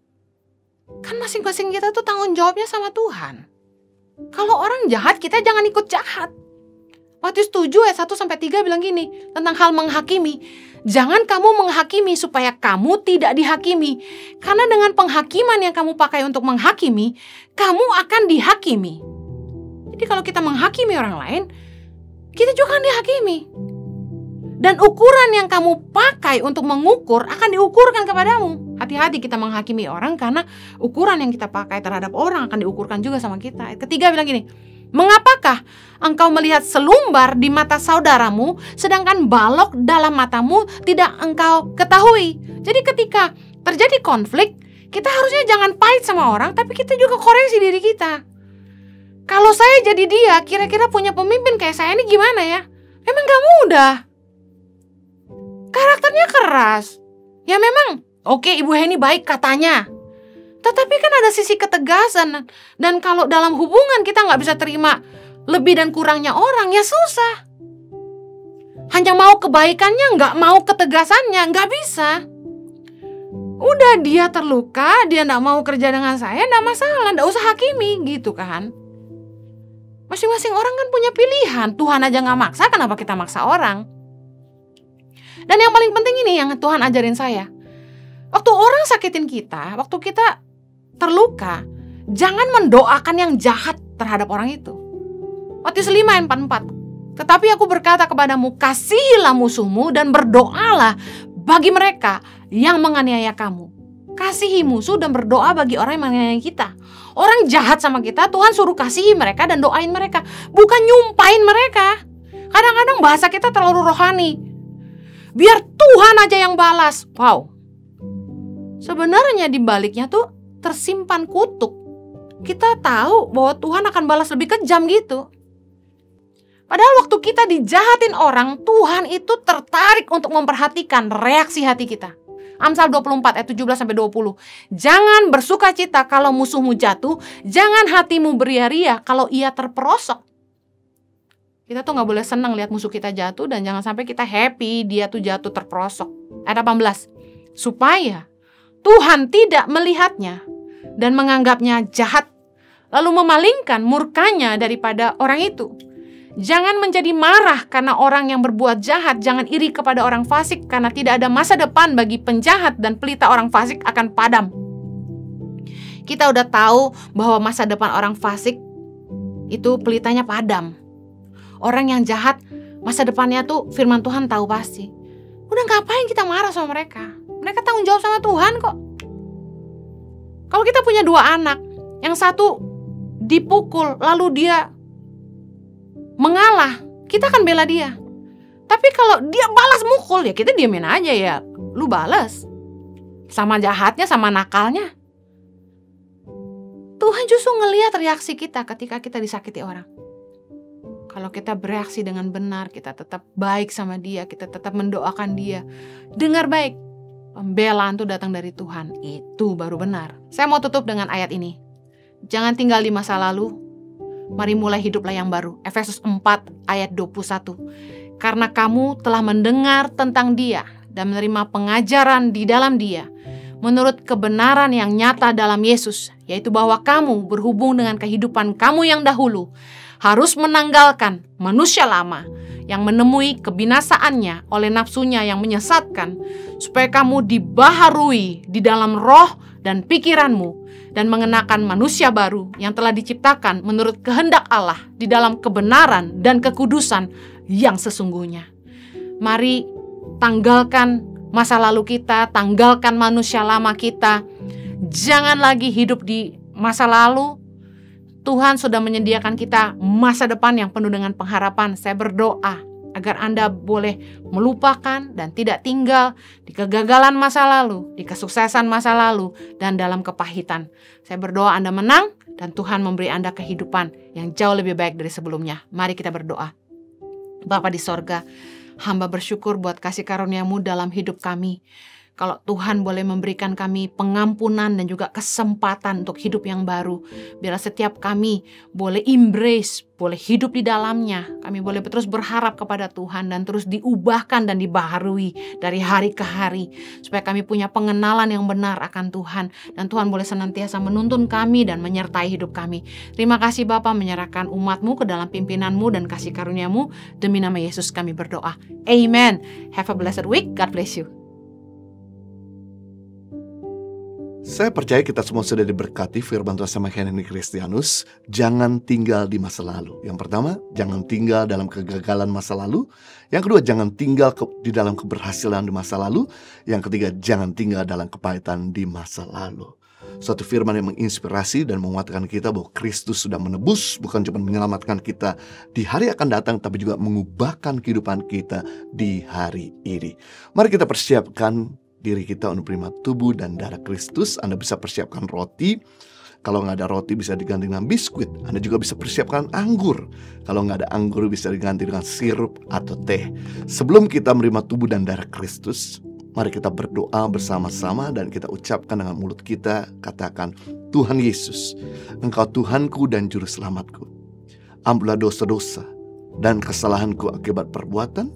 Kan masing-masing kita tuh tanggung jawabnya sama Tuhan. Kalau orang jahat, kita jangan ikut jahat. Matius tujuh ayat satu sampai tiga bilang gini, tentang hal menghakimi. Jangan kamu menghakimi supaya kamu tidak dihakimi. Karena dengan penghakiman yang kamu pakai untuk menghakimi, kamu akan dihakimi. Jadi kalau kita menghakimi orang lain, kita juga akan dihakimi. Dan ukuran yang kamu pakai untuk mengukur akan diukurkan kepadamu. Hati-hati kita menghakimi orang karena ukuran yang kita pakai terhadap orang akan diukurkan juga sama kita. Ketiga bilang gini, mengapakah engkau melihat selumbar di mata saudaramu sedangkan balok dalam matamu tidak engkau ketahui? Jadi ketika terjadi konflik, kita harusnya jangan pahit sama orang, tapi kita juga koreksi diri kita. Kalau saya jadi dia, kira-kira punya pemimpin kayak saya ini gimana ya? Memang gak mudah. Karakternya keras. Ya memang, oke Ibu Heni baik katanya. Tetapi kan ada sisi ketegasan. Dan kalau dalam hubungan kita gak bisa terima lebih dan kurangnya orang, ya susah. Hanya mau kebaikannya, gak mau ketegasannya, gak bisa. Udah dia terluka, dia gak mau kerja dengan saya, gak masalah, gak usah hakimi gitu kan. Masing-masing orang kan punya pilihan. Tuhan aja gak maksa, kenapa kita maksa orang? Dan yang paling penting ini yang Tuhan ajarin saya. Waktu orang sakitin kita, waktu kita terluka, jangan mendoakan yang jahat terhadap orang itu. Matius lima ayat empat puluh empat. Tetapi aku berkata kepadamu, kasihilah musuhmu dan berdoalah bagi mereka yang menganiaya kamu. Kasihi musuh dan berdoa bagi orang yang menganiaya kita. Orang jahat sama kita, Tuhan suruh kasihi mereka dan doain mereka, bukan nyumpain mereka. Kadang-kadang bahasa kita terlalu rohani. Biar Tuhan aja yang balas. Wow. Sebenarnya di baliknya tuh tersimpan kutuk. Kita tahu bahwa Tuhan akan balas lebih kejam gitu. Padahal waktu kita dijahatin orang, Tuhan itu tertarik untuk memperhatikan reaksi hati kita. Amsal dua puluh empat ayat tujuh belas sampai dua puluh. Jangan bersukacita kalau musuhmu jatuh, jangan hatimu beria-ria kalau ia terperosok. Kita tuh gak boleh senang lihat musuh kita jatuh, dan jangan sampai kita happy dia tuh jatuh terperosok. Ayat delapan belas. Supaya Tuhan tidak melihatnya dan menganggapnya jahat, lalu memalingkan murkanya daripada orang itu. Jangan menjadi marah karena orang yang berbuat jahat. Jangan iri kepada orang fasik, karena tidak ada masa depan bagi penjahat dan pelita orang fasik akan padam. Kita udah tahu bahwa masa depan orang fasik itu pelitanya padam. Orang yang jahat, masa depannya tuh firman Tuhan tahu pasti. Udah ngapain kita marah sama mereka? Mereka tanggung jawab sama Tuhan kok. Kalau kita punya dua anak, yang satu dipukul lalu dia mengalah, kita akan bela dia. Tapi kalau dia balas mukul, ya kita diamin aja ya. Lu balas. Sama jahatnya, sama nakalnya. Tuhan justru ngelihat reaksi kita ketika kita disakiti orang. Kalau kita bereaksi dengan benar, kita tetap baik sama dia, kita tetap mendoakan dia. Dengar baik, pembelaan itu datang dari Tuhan. Itu baru benar. Saya mau tutup dengan ayat ini. Jangan tinggal di masa lalu, mari mulai hiduplah yang baru. Efesus empat ayat dua puluh satu. Karena kamu telah mendengar tentang dia dan menerima pengajaran di dalam dia, menurut kebenaran yang nyata dalam Yesus, yaitu bahwa kamu berhubung dengan kehidupan kamu yang dahulu harus menanggalkan manusia lama yang menemui kebinasaannya oleh nafsunya yang menyesatkan, supaya kamu dibaharui di dalam roh dan pikiranmu, dan mengenakan manusia baru yang telah diciptakan menurut kehendak Allah di dalam kebenaran dan kekudusan yang sesungguhnya. Mari tanggalkan masa lalu kita, tanggalkan manusia lama kita. Jangan lagi hidup di masa lalu. Tuhan sudah menyediakan kita masa depan yang penuh dengan pengharapan. Saya berdoa agar Anda boleh melupakan dan tidak tinggal di kegagalan masa lalu, di kesuksesan masa lalu, dan dalam kepahitan. Saya berdoa Anda menang dan Tuhan memberi Anda kehidupan yang jauh lebih baik dari sebelumnya. Mari kita berdoa. Bapa di sorga, hamba bersyukur buat kasih karunia-Mu dalam hidup kami. Kalau Tuhan boleh memberikan kami pengampunan dan juga kesempatan untuk hidup yang baru. Biarlah setiap kami boleh embrace, boleh hidup di dalamnya. Kami boleh terus berharap kepada Tuhan dan terus diubahkan dan dibaharui dari hari ke hari. Supaya kami punya pengenalan yang benar akan Tuhan. Dan Tuhan boleh senantiasa menuntun kami dan menyertai hidup kami. Terima kasih Bapa, menyerahkan umat-Mu ke dalam pimpinan-Mu dan kasih karunia-Mu. Demi nama Yesus kami berdoa. Amen. Have a blessed week. God bless you. Saya percaya kita semua sudah diberkati firman Tuhan sama Henry Kristianus. Jangan tinggal di masa lalu. Yang pertama, jangan tinggal dalam kegagalan masa lalu. Yang kedua, jangan tinggal ke, di dalam keberhasilan di masa lalu. Yang ketiga, jangan tinggal dalam kepahitan di masa lalu. Suatu firman yang menginspirasi dan menguatkan kita bahwa Kristus sudah menebus, bukan cuma menyelamatkan kita di hari akan datang, tapi juga mengubahkan kehidupan kita di hari ini. Mari kita persiapkan diri kita untuk menerima tubuh dan darah Kristus. Anda bisa persiapkan roti. Kalau nggak ada roti bisa diganti dengan biskuit. Anda juga bisa persiapkan anggur. Kalau nggak ada anggur bisa diganti dengan sirup atau teh. Sebelum kita menerima tubuh dan darah Kristus, mari kita berdoa bersama-sama dan kita ucapkan dengan mulut kita. Katakan, Tuhan Yesus, Engkau Tuhanku dan Juru Selamatku. Ampunilah dosa-dosa dan kesalahanku akibat perbuatan,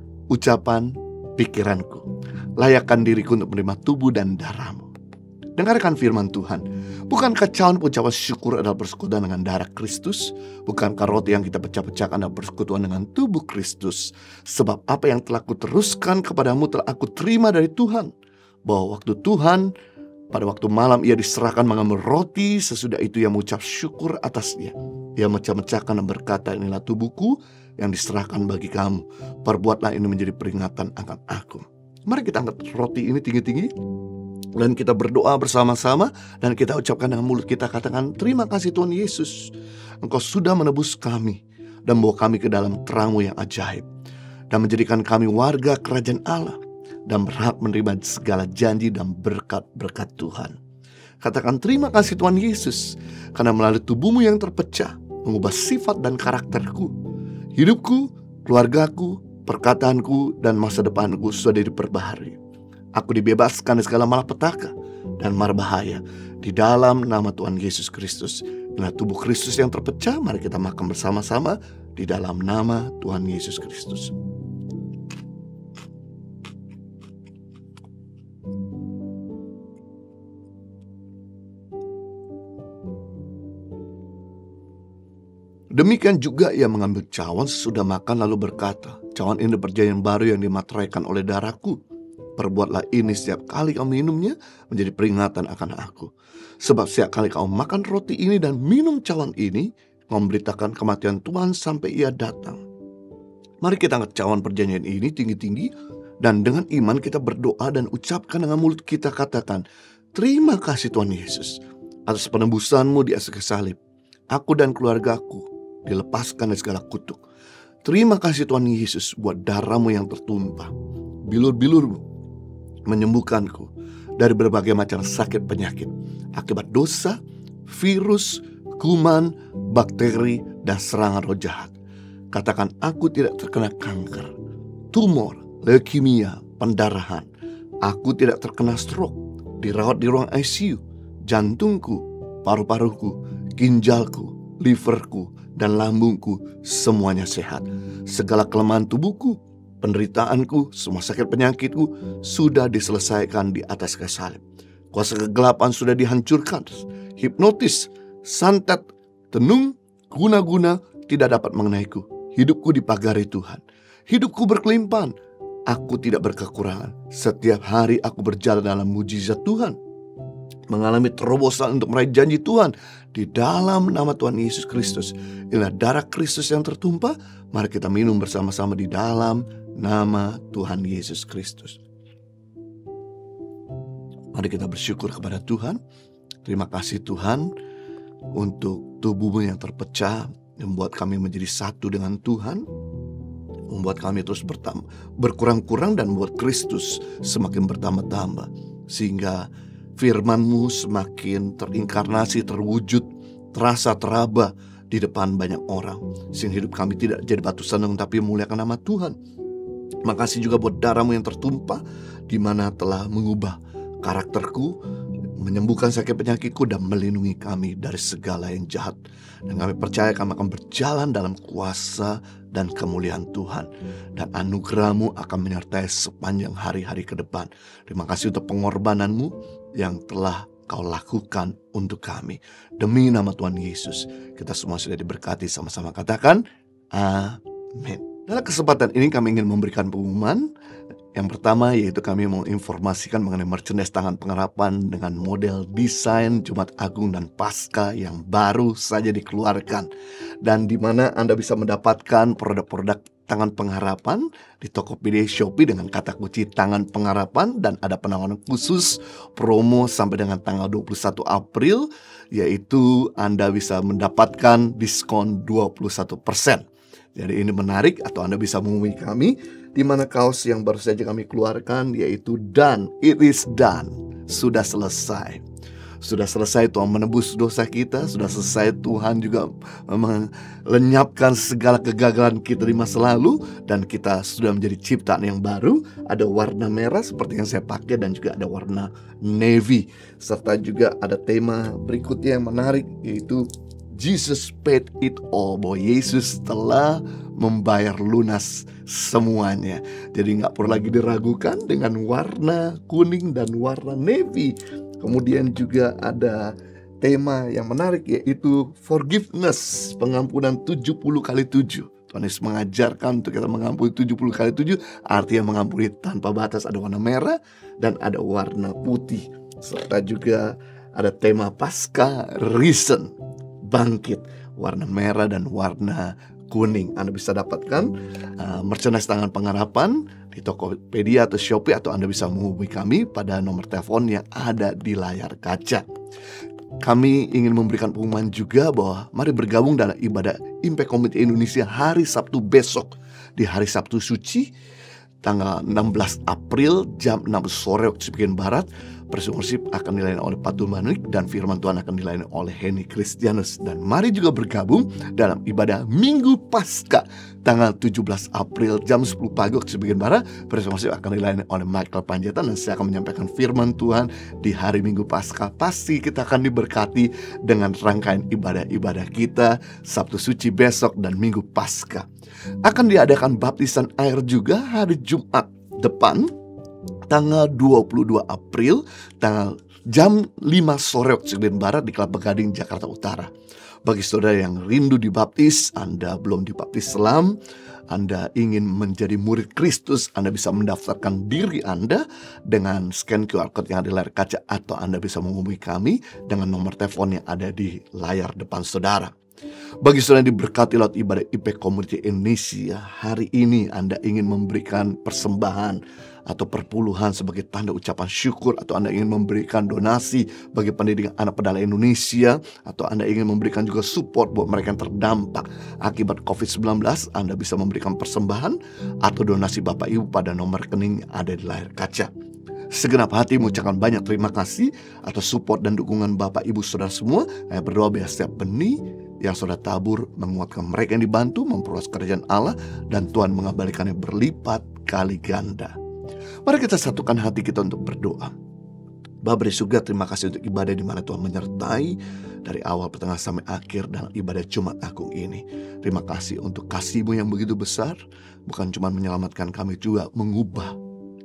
ucapan, pikiranku. Layakkan diriku untuk menerima tubuh dan darah-Mu. Dengarkan firman Tuhan. Bukankah cawan ucapan syukur adalah persekutuan dengan darah Kristus? Bukankah roti yang kita pecah-pecahkan adalah persekutuan dengan tubuh Kristus? Sebab apa yang telah kuteruskan kepadamu telah aku terima dari Tuhan. Bahwa waktu Tuhan, pada waktu malam ia diserahkan mengambil roti, sesudah itu ia mengucap syukur atasnya. Ia mecah-mecahkan dan berkata, inilah tubuhku yang diserahkan bagi kamu. Perbuatlah ini menjadi peringatan akan aku. Mari kita angkat roti ini tinggi-tinggi dan kita berdoa bersama-sama dan kita ucapkan dengan mulut kita, katakan, terima kasih Tuhan Yesus, Engkau sudah menebus kami dan bawa kami ke dalam terang-Mu yang ajaib dan menjadikan kami warga kerajaan Allah dan berhak menerima segala janji dan berkat-berkat Tuhan. Katakan, terima kasih Tuhan Yesus, karena melalui tubuh-Mu yang terpecah mengubah sifat dan karakterku, hidupku, keluargaku, perkataanku, dan masa depanku sudah diperbaharui. Aku dibebaskan dari segala malapetaka dan mara bahaya di dalam nama Tuhan Yesus Kristus. Inilah tubuh Kristus yang terpecah. Mari kita makan bersama-sama di dalam nama Tuhan Yesus Kristus. Demikian juga ia mengambil cawan sesudah makan lalu berkata, cawan ini perjanjian baru yang dimateraikan oleh darahku. Perbuatlah ini setiap kali kau minumnya menjadi peringatan akan aku. Sebab setiap kali kau makan roti ini dan minum cawan ini, kau memberitakan kematian Tuhan sampai ia datang. Mari kita angkat cawan perjanjian ini tinggi-tinggi dan dengan iman kita berdoa dan ucapkan dengan mulut kita, katakan, terima kasih Tuhan Yesus atas penebusan-Mu di atas kayu salib. Aku dan keluargaku dilepaskan dari segala kutuk. Terima kasih Tuhan Yesus buat darah-Mu yang tertumpah. Bilur-bilur-Mu menyembuhkanku dari berbagai macam sakit penyakit akibat dosa, virus, kuman, bakteri, dan serangan roh jahat. Katakan, aku tidak terkena kanker, tumor, leukemia, pendarahan. Aku tidak terkena stroke, dirawat di ruang I C U. Jantungku, paru-paruku, ginjalku, liverku, dan lambungku semuanya sehat. Segala kelemahan tubuhku, penderitaanku, semua sakit penyakitku sudah diselesaikan di atas kayu salib. Kuasa kegelapan sudah dihancurkan. Hipnotis, santet, tenung, guna-guna tidak dapat mengenaiku. Hidupku dipagari Tuhan. Hidupku berkelimpahan. Aku tidak berkekurangan. Setiap hari aku berjalan dalam mujizat Tuhan, mengalami terobosan untuk meraih janji Tuhan di dalam nama Tuhan Yesus Kristus. Inilah darah Kristus yang tertumpah. Mari kita minum bersama-sama di dalam nama Tuhan Yesus Kristus. Mari kita bersyukur kepada Tuhan. Terima kasih Tuhan untuk tubuhmu yang terpecah, membuat kami menjadi satu dengan Tuhan, membuat kami terus bertambah, berkurang-kurang, dan membuat Kristus semakin bertambah-tambah, sehingga firman-Mu semakin terinkarnasi, terwujud, terasa, teraba di depan banyak orang, sehingga hidup kami tidak jadi batu sandungan tapi memuliakan nama Tuhan. Makasih juga buat darah-Mu yang tertumpah, di mana telah mengubah karakterku, menyembuhkan sakit penyakitku, dan melindungi kami dari segala yang jahat. Dan kami percaya kami akan berjalan dalam kuasa dan kemuliaan Tuhan, dan anugerah-Mu akan menyertai sepanjang hari-hari ke depan. Terima kasih untuk pengorbanan-Mu yang telah Kau lakukan untuk kami. Demi nama Tuhan Yesus, kita semua sudah diberkati. Sama-sama katakan amin. Dalam kesempatan ini kami ingin memberikan pengumuman. Yang pertama yaitu kami mau informasikan mengenai merchandise Tangan Pengharapan dengan model desain Jumat Agung dan Paskah yang baru saja dikeluarkan, dan di mana Anda bisa mendapatkan produk-produk Tangan Pengharapan di Tokopedia Shopee dengan kata kunci Tangan Pengharapan, dan ada penawaran khusus promo sampai dengan tanggal dua puluh satu April, yaitu Anda bisa mendapatkan diskon dua puluh satu persen. Jadi ini menarik, atau Anda bisa menghubungi kami di mana kaos yang baru saja kami keluarkan yaitu done, it is done, sudah selesai. Sudah selesai Tuhan menebus dosa kita, sudah selesai Tuhan juga melenyapkan segala kegagalan kita di masa lalu, dan kita sudah menjadi ciptaan yang baru. Ada warna merah seperti yang saya pakai, dan juga ada warna navy, serta juga ada tema berikutnya yang menarik yaitu Jesus paid it all, bahwa Yesus telah membayar lunas semuanya. Jadi gak perlu lagi diragukan dengan warna kuning dan warna navy. Kemudian juga ada tema yang menarik yaitu forgiveness, pengampunan tujuh puluh kali tujuh. Tuhan Yesus mengajarkan untuk kita mengampuni tujuh puluh kali tujuh, artinya mengampuni tanpa batas. Ada warna merah dan ada warna putih. Serta juga ada tema Paskah, risen, bangkit, warna merah dan warna kuning. Anda bisa dapatkan uh, merchandise Tangan Pengharapan di Tokopedia atau Shopee, atau Anda bisa menghubungi kami pada nomor telepon yang ada di layar kaca. Kami ingin memberikan pengumuman juga bahwa mari bergabung dalam ibadah Impact Community Indonesia hari Sabtu besok, di hari Sabtu Suci tanggal enam belas April jam enam sore waktu sebagian barat. Presiden worship akan dilayani oleh Patul Manuik, dan firman Tuhan akan dilayani oleh Henny Kristianus. Dan mari juga bergabung dalam ibadah Minggu Paskah tanggal tujuh belas April jam sepuluh pagi waktu sebagian barat. Presiden worship akan dilayani oleh Michael Panjaitan, dan saya akan menyampaikan firman Tuhan di hari Minggu Paskah. Pasti kita akan diberkati dengan rangkaian ibadah-ibadah kita Sabtu Suci besok dan Minggu Paskah. Akan diadakan baptisan air juga hari Jumat depan tanggal dua puluh dua April, tanggal jam lima sore waktu sebagian barat di Kelapa Gading, Jakarta Utara. Bagi saudara yang rindu dibaptis, Anda belum dibaptis selam, Anda ingin menjadi murid Kristus, Anda bisa mendaftarkan diri Anda dengan scan Q R Code yang ada di layar kaca, atau Anda bisa menghubungi kami dengan nomor telepon yang ada di layar depan saudara. Bagi saudara yang diberkati lewat ibadah Impact Community Indonesia, hari ini Anda ingin memberikan persembahan atau perpuluhan sebagai tanda ucapan syukur, atau Anda ingin memberikan donasi bagi pendidikan anak pedala Indonesia, atau Anda ingin memberikan juga support buat mereka yang terdampak akibat covid sembilan belas, Anda bisa memberikan persembahan atau donasi Bapak Ibu pada nomor rekening yang ada di layar kaca. Segenap hati mengucapkan banyak terima kasih atas support dan dukungan Bapak Ibu saudara semua. Saya berdoa biar setiap benih yang saudara tabur menguatkan mereka yang dibantu, memperluas kerajaan Allah, dan Tuhan mengembalikannya berlipat kali ganda. Mari kita satukan hati kita untuk berdoa. Bapa di surga, terima kasih untuk ibadah di mana Tuhan menyertai dari awal, pertengahan sampai akhir dalam ibadah Jumat Agung ini. Terima kasih untuk kasih-Mu yang begitu besar, bukan cuma menyelamatkan kami, juga mengubah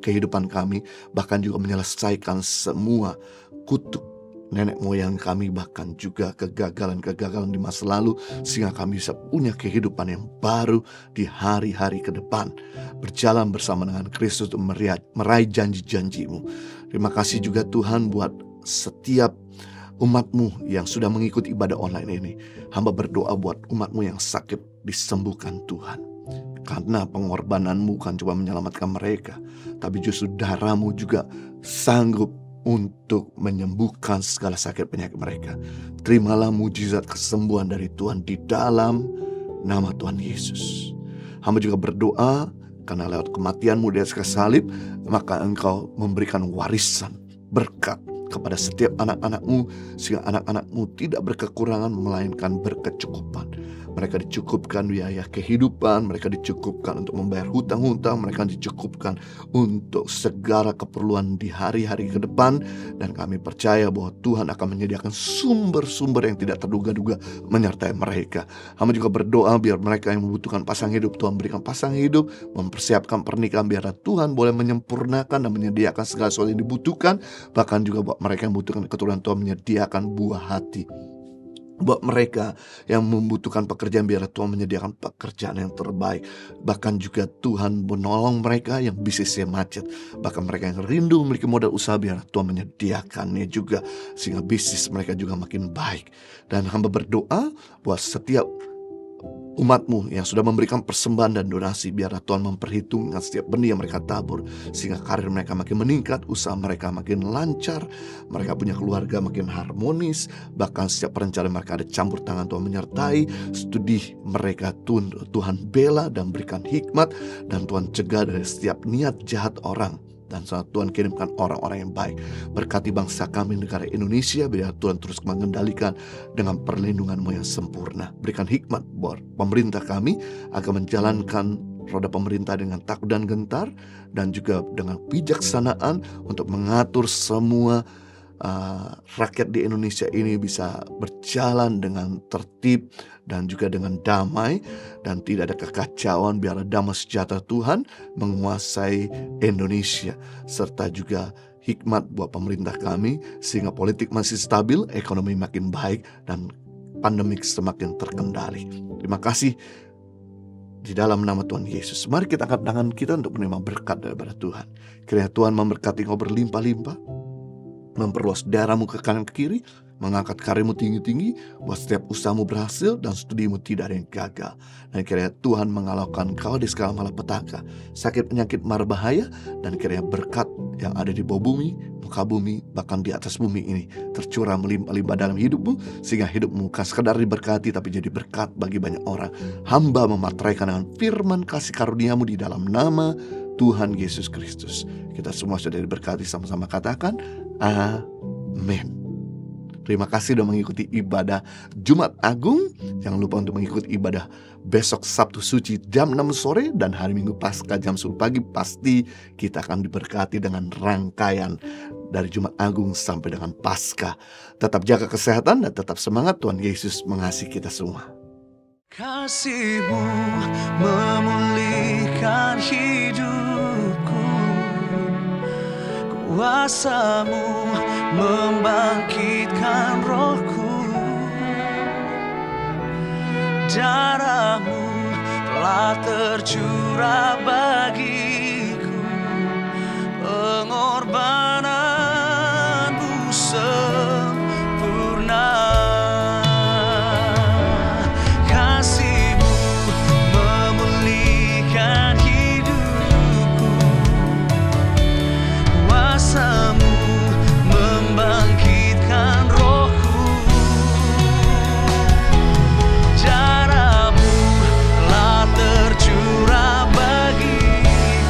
kehidupan kami, bahkan juga menyelesaikan semua kutuk nenek moyang kami, bahkan juga kegagalan-kegagalan di masa lalu, sehingga kami bisa punya kehidupan yang baru di hari-hari ke depan, berjalan bersama dengan Kristus untuk meraih, meraih janji-janji-Mu. Terima kasih juga Tuhan buat setiap umat-Mu yang sudah mengikuti ibadah online ini. Hamba berdoa buat umat-Mu yang sakit disembuhkan Tuhan. Karena pengorbanan-Mu kan coba menyelamatkan mereka, tapi justru darah-Mu juga sanggup untuk menyembuhkan segala sakit penyakit mereka. Terimalah mujizat kesembuhan dari Tuhan di dalam nama Tuhan Yesus. Hamba juga berdoa karena lewat kematian-Mu di atas kayu salib, maka Engkau memberikan warisan berkat kepada setiap anak-anak-Mu, sehingga anak-anak-Mu tidak berkekurangan melainkan berkecukupan. Mereka dicukupkan biaya kehidupan, mereka dicukupkan untuk membayar hutang-hutang, mereka dicukupkan untuk segala keperluan di hari-hari ke depan. Dan kami percaya bahwa Tuhan akan menyediakan sumber-sumber yang tidak terduga-duga menyertai mereka. Kami juga berdoa biar mereka yang membutuhkan pasang hidup, Tuhan berikan pasang hidup, mempersiapkan pernikahan, biar Tuhan boleh menyempurnakan dan menyediakan segala sesuatu yang dibutuhkan. Bahkan juga buat mereka yang membutuhkan keturunan, Tuhan menyediakan buah hati. Buat mereka yang membutuhkan pekerjaan, biar Tuhan menyediakan pekerjaan yang terbaik. Bahkan juga Tuhan menolong mereka yang bisnisnya macet. Bahkan mereka yang rindu memiliki modal usaha, biar Tuhan menyediakannya juga, sehingga bisnis mereka juga makin baik. Dan hamba berdoa buat setiap umat-Mu yang sudah memberikan persembahan dan donasi, biar Tuhan memperhitungkan setiap benih yang mereka tabur, sehingga karir mereka makin meningkat, usaha mereka makin lancar, mereka punya keluarga makin harmonis. Bahkan setiap perencanaan mereka ada campur tangan Tuhan menyertai. Studi mereka Tuhan, Tuhan bela dan berikan hikmat, dan Tuhan cegah dari setiap niat jahat orang. Dan saat Tuhan kirimkan orang-orang yang baik. Berkati bangsa kami, negara Indonesia, biar Tuhan terus mengendalikan dengan perlindungan-Mu yang sempurna. Berikan hikmat buat pemerintah kami agar menjalankan roda pemerintah dengan takut dan gentar, dan juga dengan bijaksanaan untuk mengatur semua uh, rakyat di Indonesia ini bisa berjalan dengan tertib dan juga dengan damai, dan tidak ada kekacauan. Biar damai sejahtera Tuhan menguasai Indonesia, serta juga hikmat buat pemerintah kami, sehingga politik masih stabil, ekonomi makin baik, dan pandemik semakin terkendali. Terima kasih di dalam nama Tuhan Yesus. Mari kita angkat tangan kita untuk menerima berkat daripada Tuhan. Kiranya Tuhan memberkati engkau berlimpah-limpah, memperluas daerahmu ke kanan ke kiri, mengangkat karirmu tinggi-tinggi, buat setiap usahamu berhasil dan studimu tidak ada yang gagal. Dan kiranya Tuhan mengalahkan kau di segala malapetaka, sakit penyakit mara bahaya, dan kiranya berkat yang ada di bawah bumi, muka bumi, bahkan di atas bumi ini tercurah melimpah-limpah dalam hidupmu, sehingga hidupmu bukan sekadar diberkati tapi jadi berkat bagi banyak orang. Hamba memateraikan dengan firman kasih karunia-Mu di dalam nama Tuhan Yesus Kristus. Kita semua sudah diberkati, sama-sama katakan amin. Terima kasih sudah mengikuti ibadah Jumat Agung. Jangan lupa untuk mengikuti ibadah besok Sabtu Suci jam enam sore dan hari Minggu Paskah jam sepuluh pagi. Pasti kita akan diberkati dengan rangkaian dari Jumat Agung sampai dengan Paskah. Tetap jaga kesehatan dan tetap semangat. Tuhan Yesus mengasihi kita semua. Kasih-Mu memulihkan hidupku, kuasa-Mu membangkitkan rohku, darah-Mu telah tercurah bagiku, pengorbanan-Mu sempurna. Kasih-Mu memulihkan hidupku, kuasa-Mu membangkitkan rohku, darah-Mu telah tercurah bagiku,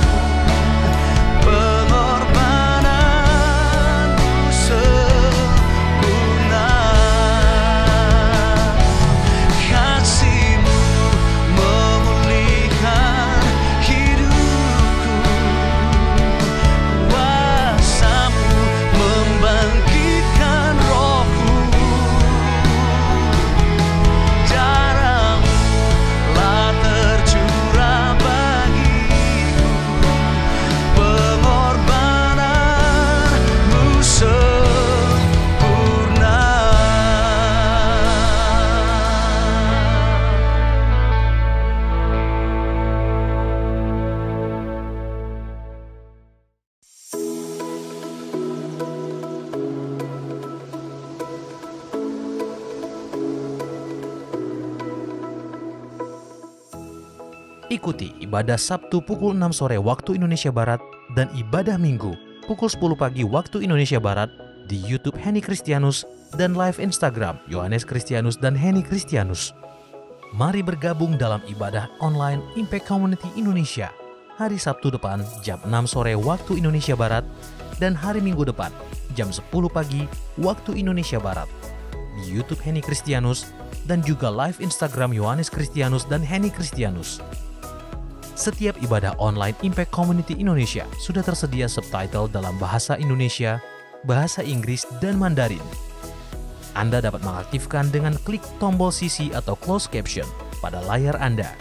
Ikuti ibadah Sabtu pukul enam sore waktu Indonesia Barat dan ibadah Minggu pukul sepuluh pagi waktu Indonesia Barat di YouTube Henny Kristianus dan live Instagram Yohanes Kristianus dan Henny Kristianus. Mari bergabung dalam ibadah online Impact Community Indonesia hari Sabtu depan jam enam sore waktu Indonesia Barat dan hari Minggu depan jam sepuluh pagi waktu Indonesia Barat di YouTube Henny Kristianus dan juga live Instagram Yohanes Kristianus dan Henny Kristianus. Setiap ibadah online Impact Community Indonesia sudah tersedia subtitle dalam bahasa Indonesia, bahasa Inggris, dan Mandarin. Anda dapat mengaktifkan dengan klik tombol sisi atau closed caption pada layar Anda.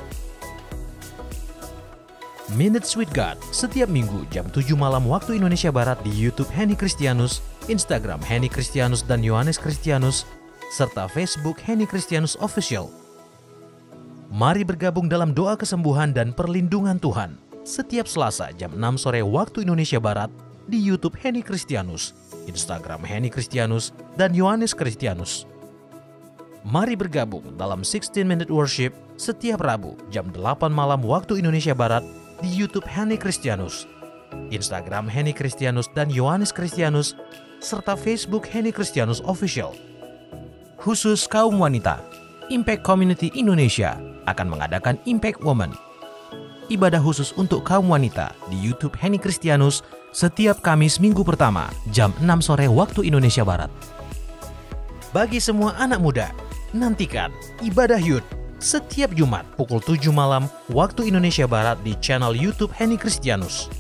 Minutes with God setiap minggu jam tujuh malam waktu Indonesia Barat di YouTube Henny Kristianus, Instagram Henny Kristianus dan Yohanes Kristianus, serta Facebook Henny Kristianus Official. Mari bergabung dalam doa kesembuhan dan perlindungan Tuhan setiap Selasa jam enam sore waktu Indonesia Barat di YouTube Henny Kristianus, Instagram Henny Kristianus, dan Yohanes Kristianus. Mari bergabung dalam sixteen minute worship setiap Rabu jam delapan malam waktu Indonesia Barat di YouTube Henny Kristianus, Instagram Henny Kristianus dan Yohanes Kristianus, serta Facebook Henny Kristianus Official. Khusus kaum wanita, Impact Community Indonesia akan mengadakan Impact Woman, ibadah khusus untuk kaum wanita di YouTube Henny Kristianus setiap Kamis minggu pertama jam enam sore waktu Indonesia Barat. Bagi semua anak muda, nantikan ibadah youth setiap Jumat pukul tujuh malam waktu Indonesia Barat di channel YouTube Henny Kristianus.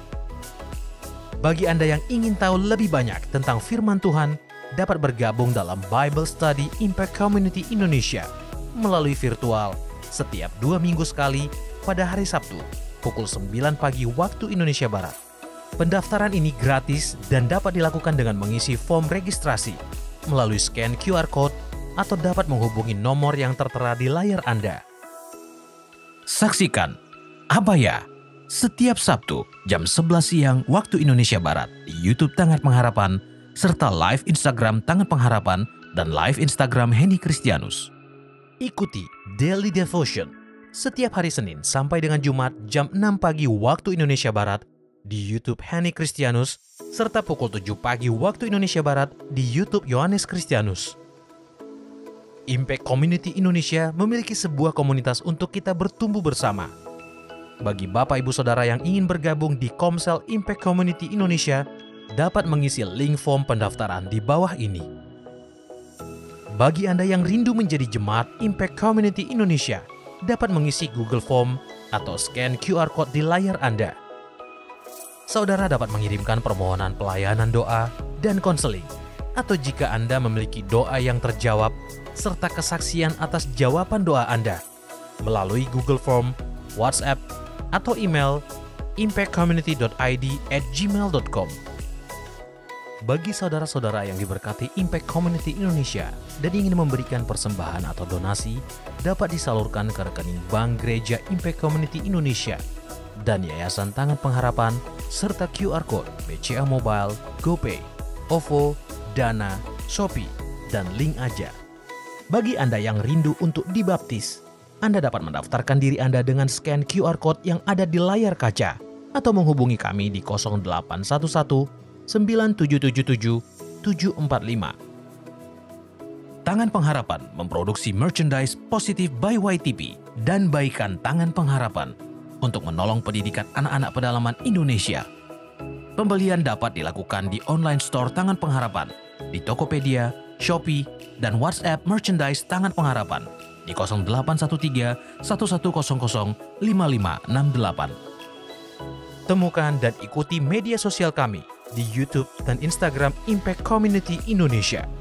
Bagi Anda yang ingin tahu lebih banyak tentang firman Tuhan, dapat bergabung dalam Bible Study Impact Community Indonesia melalui virtual setiap dua minggu sekali pada hari Sabtu pukul sembilan pagi waktu Indonesia Barat. Pendaftaran ini gratis dan dapat dilakukan dengan mengisi form registrasi melalui scan Q R Code atau dapat menghubungi nomor yang tertera di layar Anda. Saksikan Abaya setiap Sabtu jam sebelas siang waktu Indonesia Barat di YouTube Tangan Pengharapan serta live Instagram Tangan Pengharapan dan live Instagram Henny Kristianus. Ikuti Daily Devotion setiap hari Senin sampai dengan Jumat jam enam pagi waktu Indonesia Barat di YouTube Henny Kristianus serta pukul tujuh pagi waktu Indonesia Barat di YouTube Yohanes Kristianus. Impact Community Indonesia memiliki sebuah komunitas untuk kita bertumbuh bersama. Bagi Bapak Ibu Saudara yang ingin bergabung di Komsel Impact Community Indonesia, dapat mengisi link form pendaftaran di bawah ini. Bagi Anda yang rindu menjadi jemaat Impact Community Indonesia, dapat mengisi Google Form atau scan Q R Code di layar Anda. Saudara dapat mengirimkan permohonan pelayanan doa dan konseling, atau jika Anda memiliki doa yang terjawab, serta kesaksian atas jawaban doa Anda, melalui Google Form, WhatsApp, atau email impact community dot i d at gmail dot com. Bagi saudara-saudara yang diberkati Impact Community Indonesia dan ingin memberikan persembahan atau donasi, dapat disalurkan ke rekening Bank Gereja Impact Community Indonesia dan Yayasan Tangan Pengharapan, serta Q R Code B C A Mobile, GoPay, O V O, Dana, Shopee, dan Link Aja. Bagi Anda yang rindu untuk dibaptis, Anda dapat mendaftarkan diri Anda dengan scan Q R Code yang ada di layar kaca atau menghubungi kami di nol delapan satu satu sembilan tujuh tujuh tujuh tujuh empat lima. Tangan Pengharapan memproduksi merchandise Positif by Y T P dan Baikan Tangan Pengharapan untuk menolong pendidikan anak-anak pedalaman Indonesia. Pembelian dapat dilakukan di online store Tangan Pengharapan, di Tokopedia, Shopee, dan WhatsApp merchandise Tangan Pengharapan di nol delapan satu tiga satu satu nol nol lima lima enam delapan. Temukan dan ikuti media sosial kami di YouTube dan Instagram Impact Community Indonesia.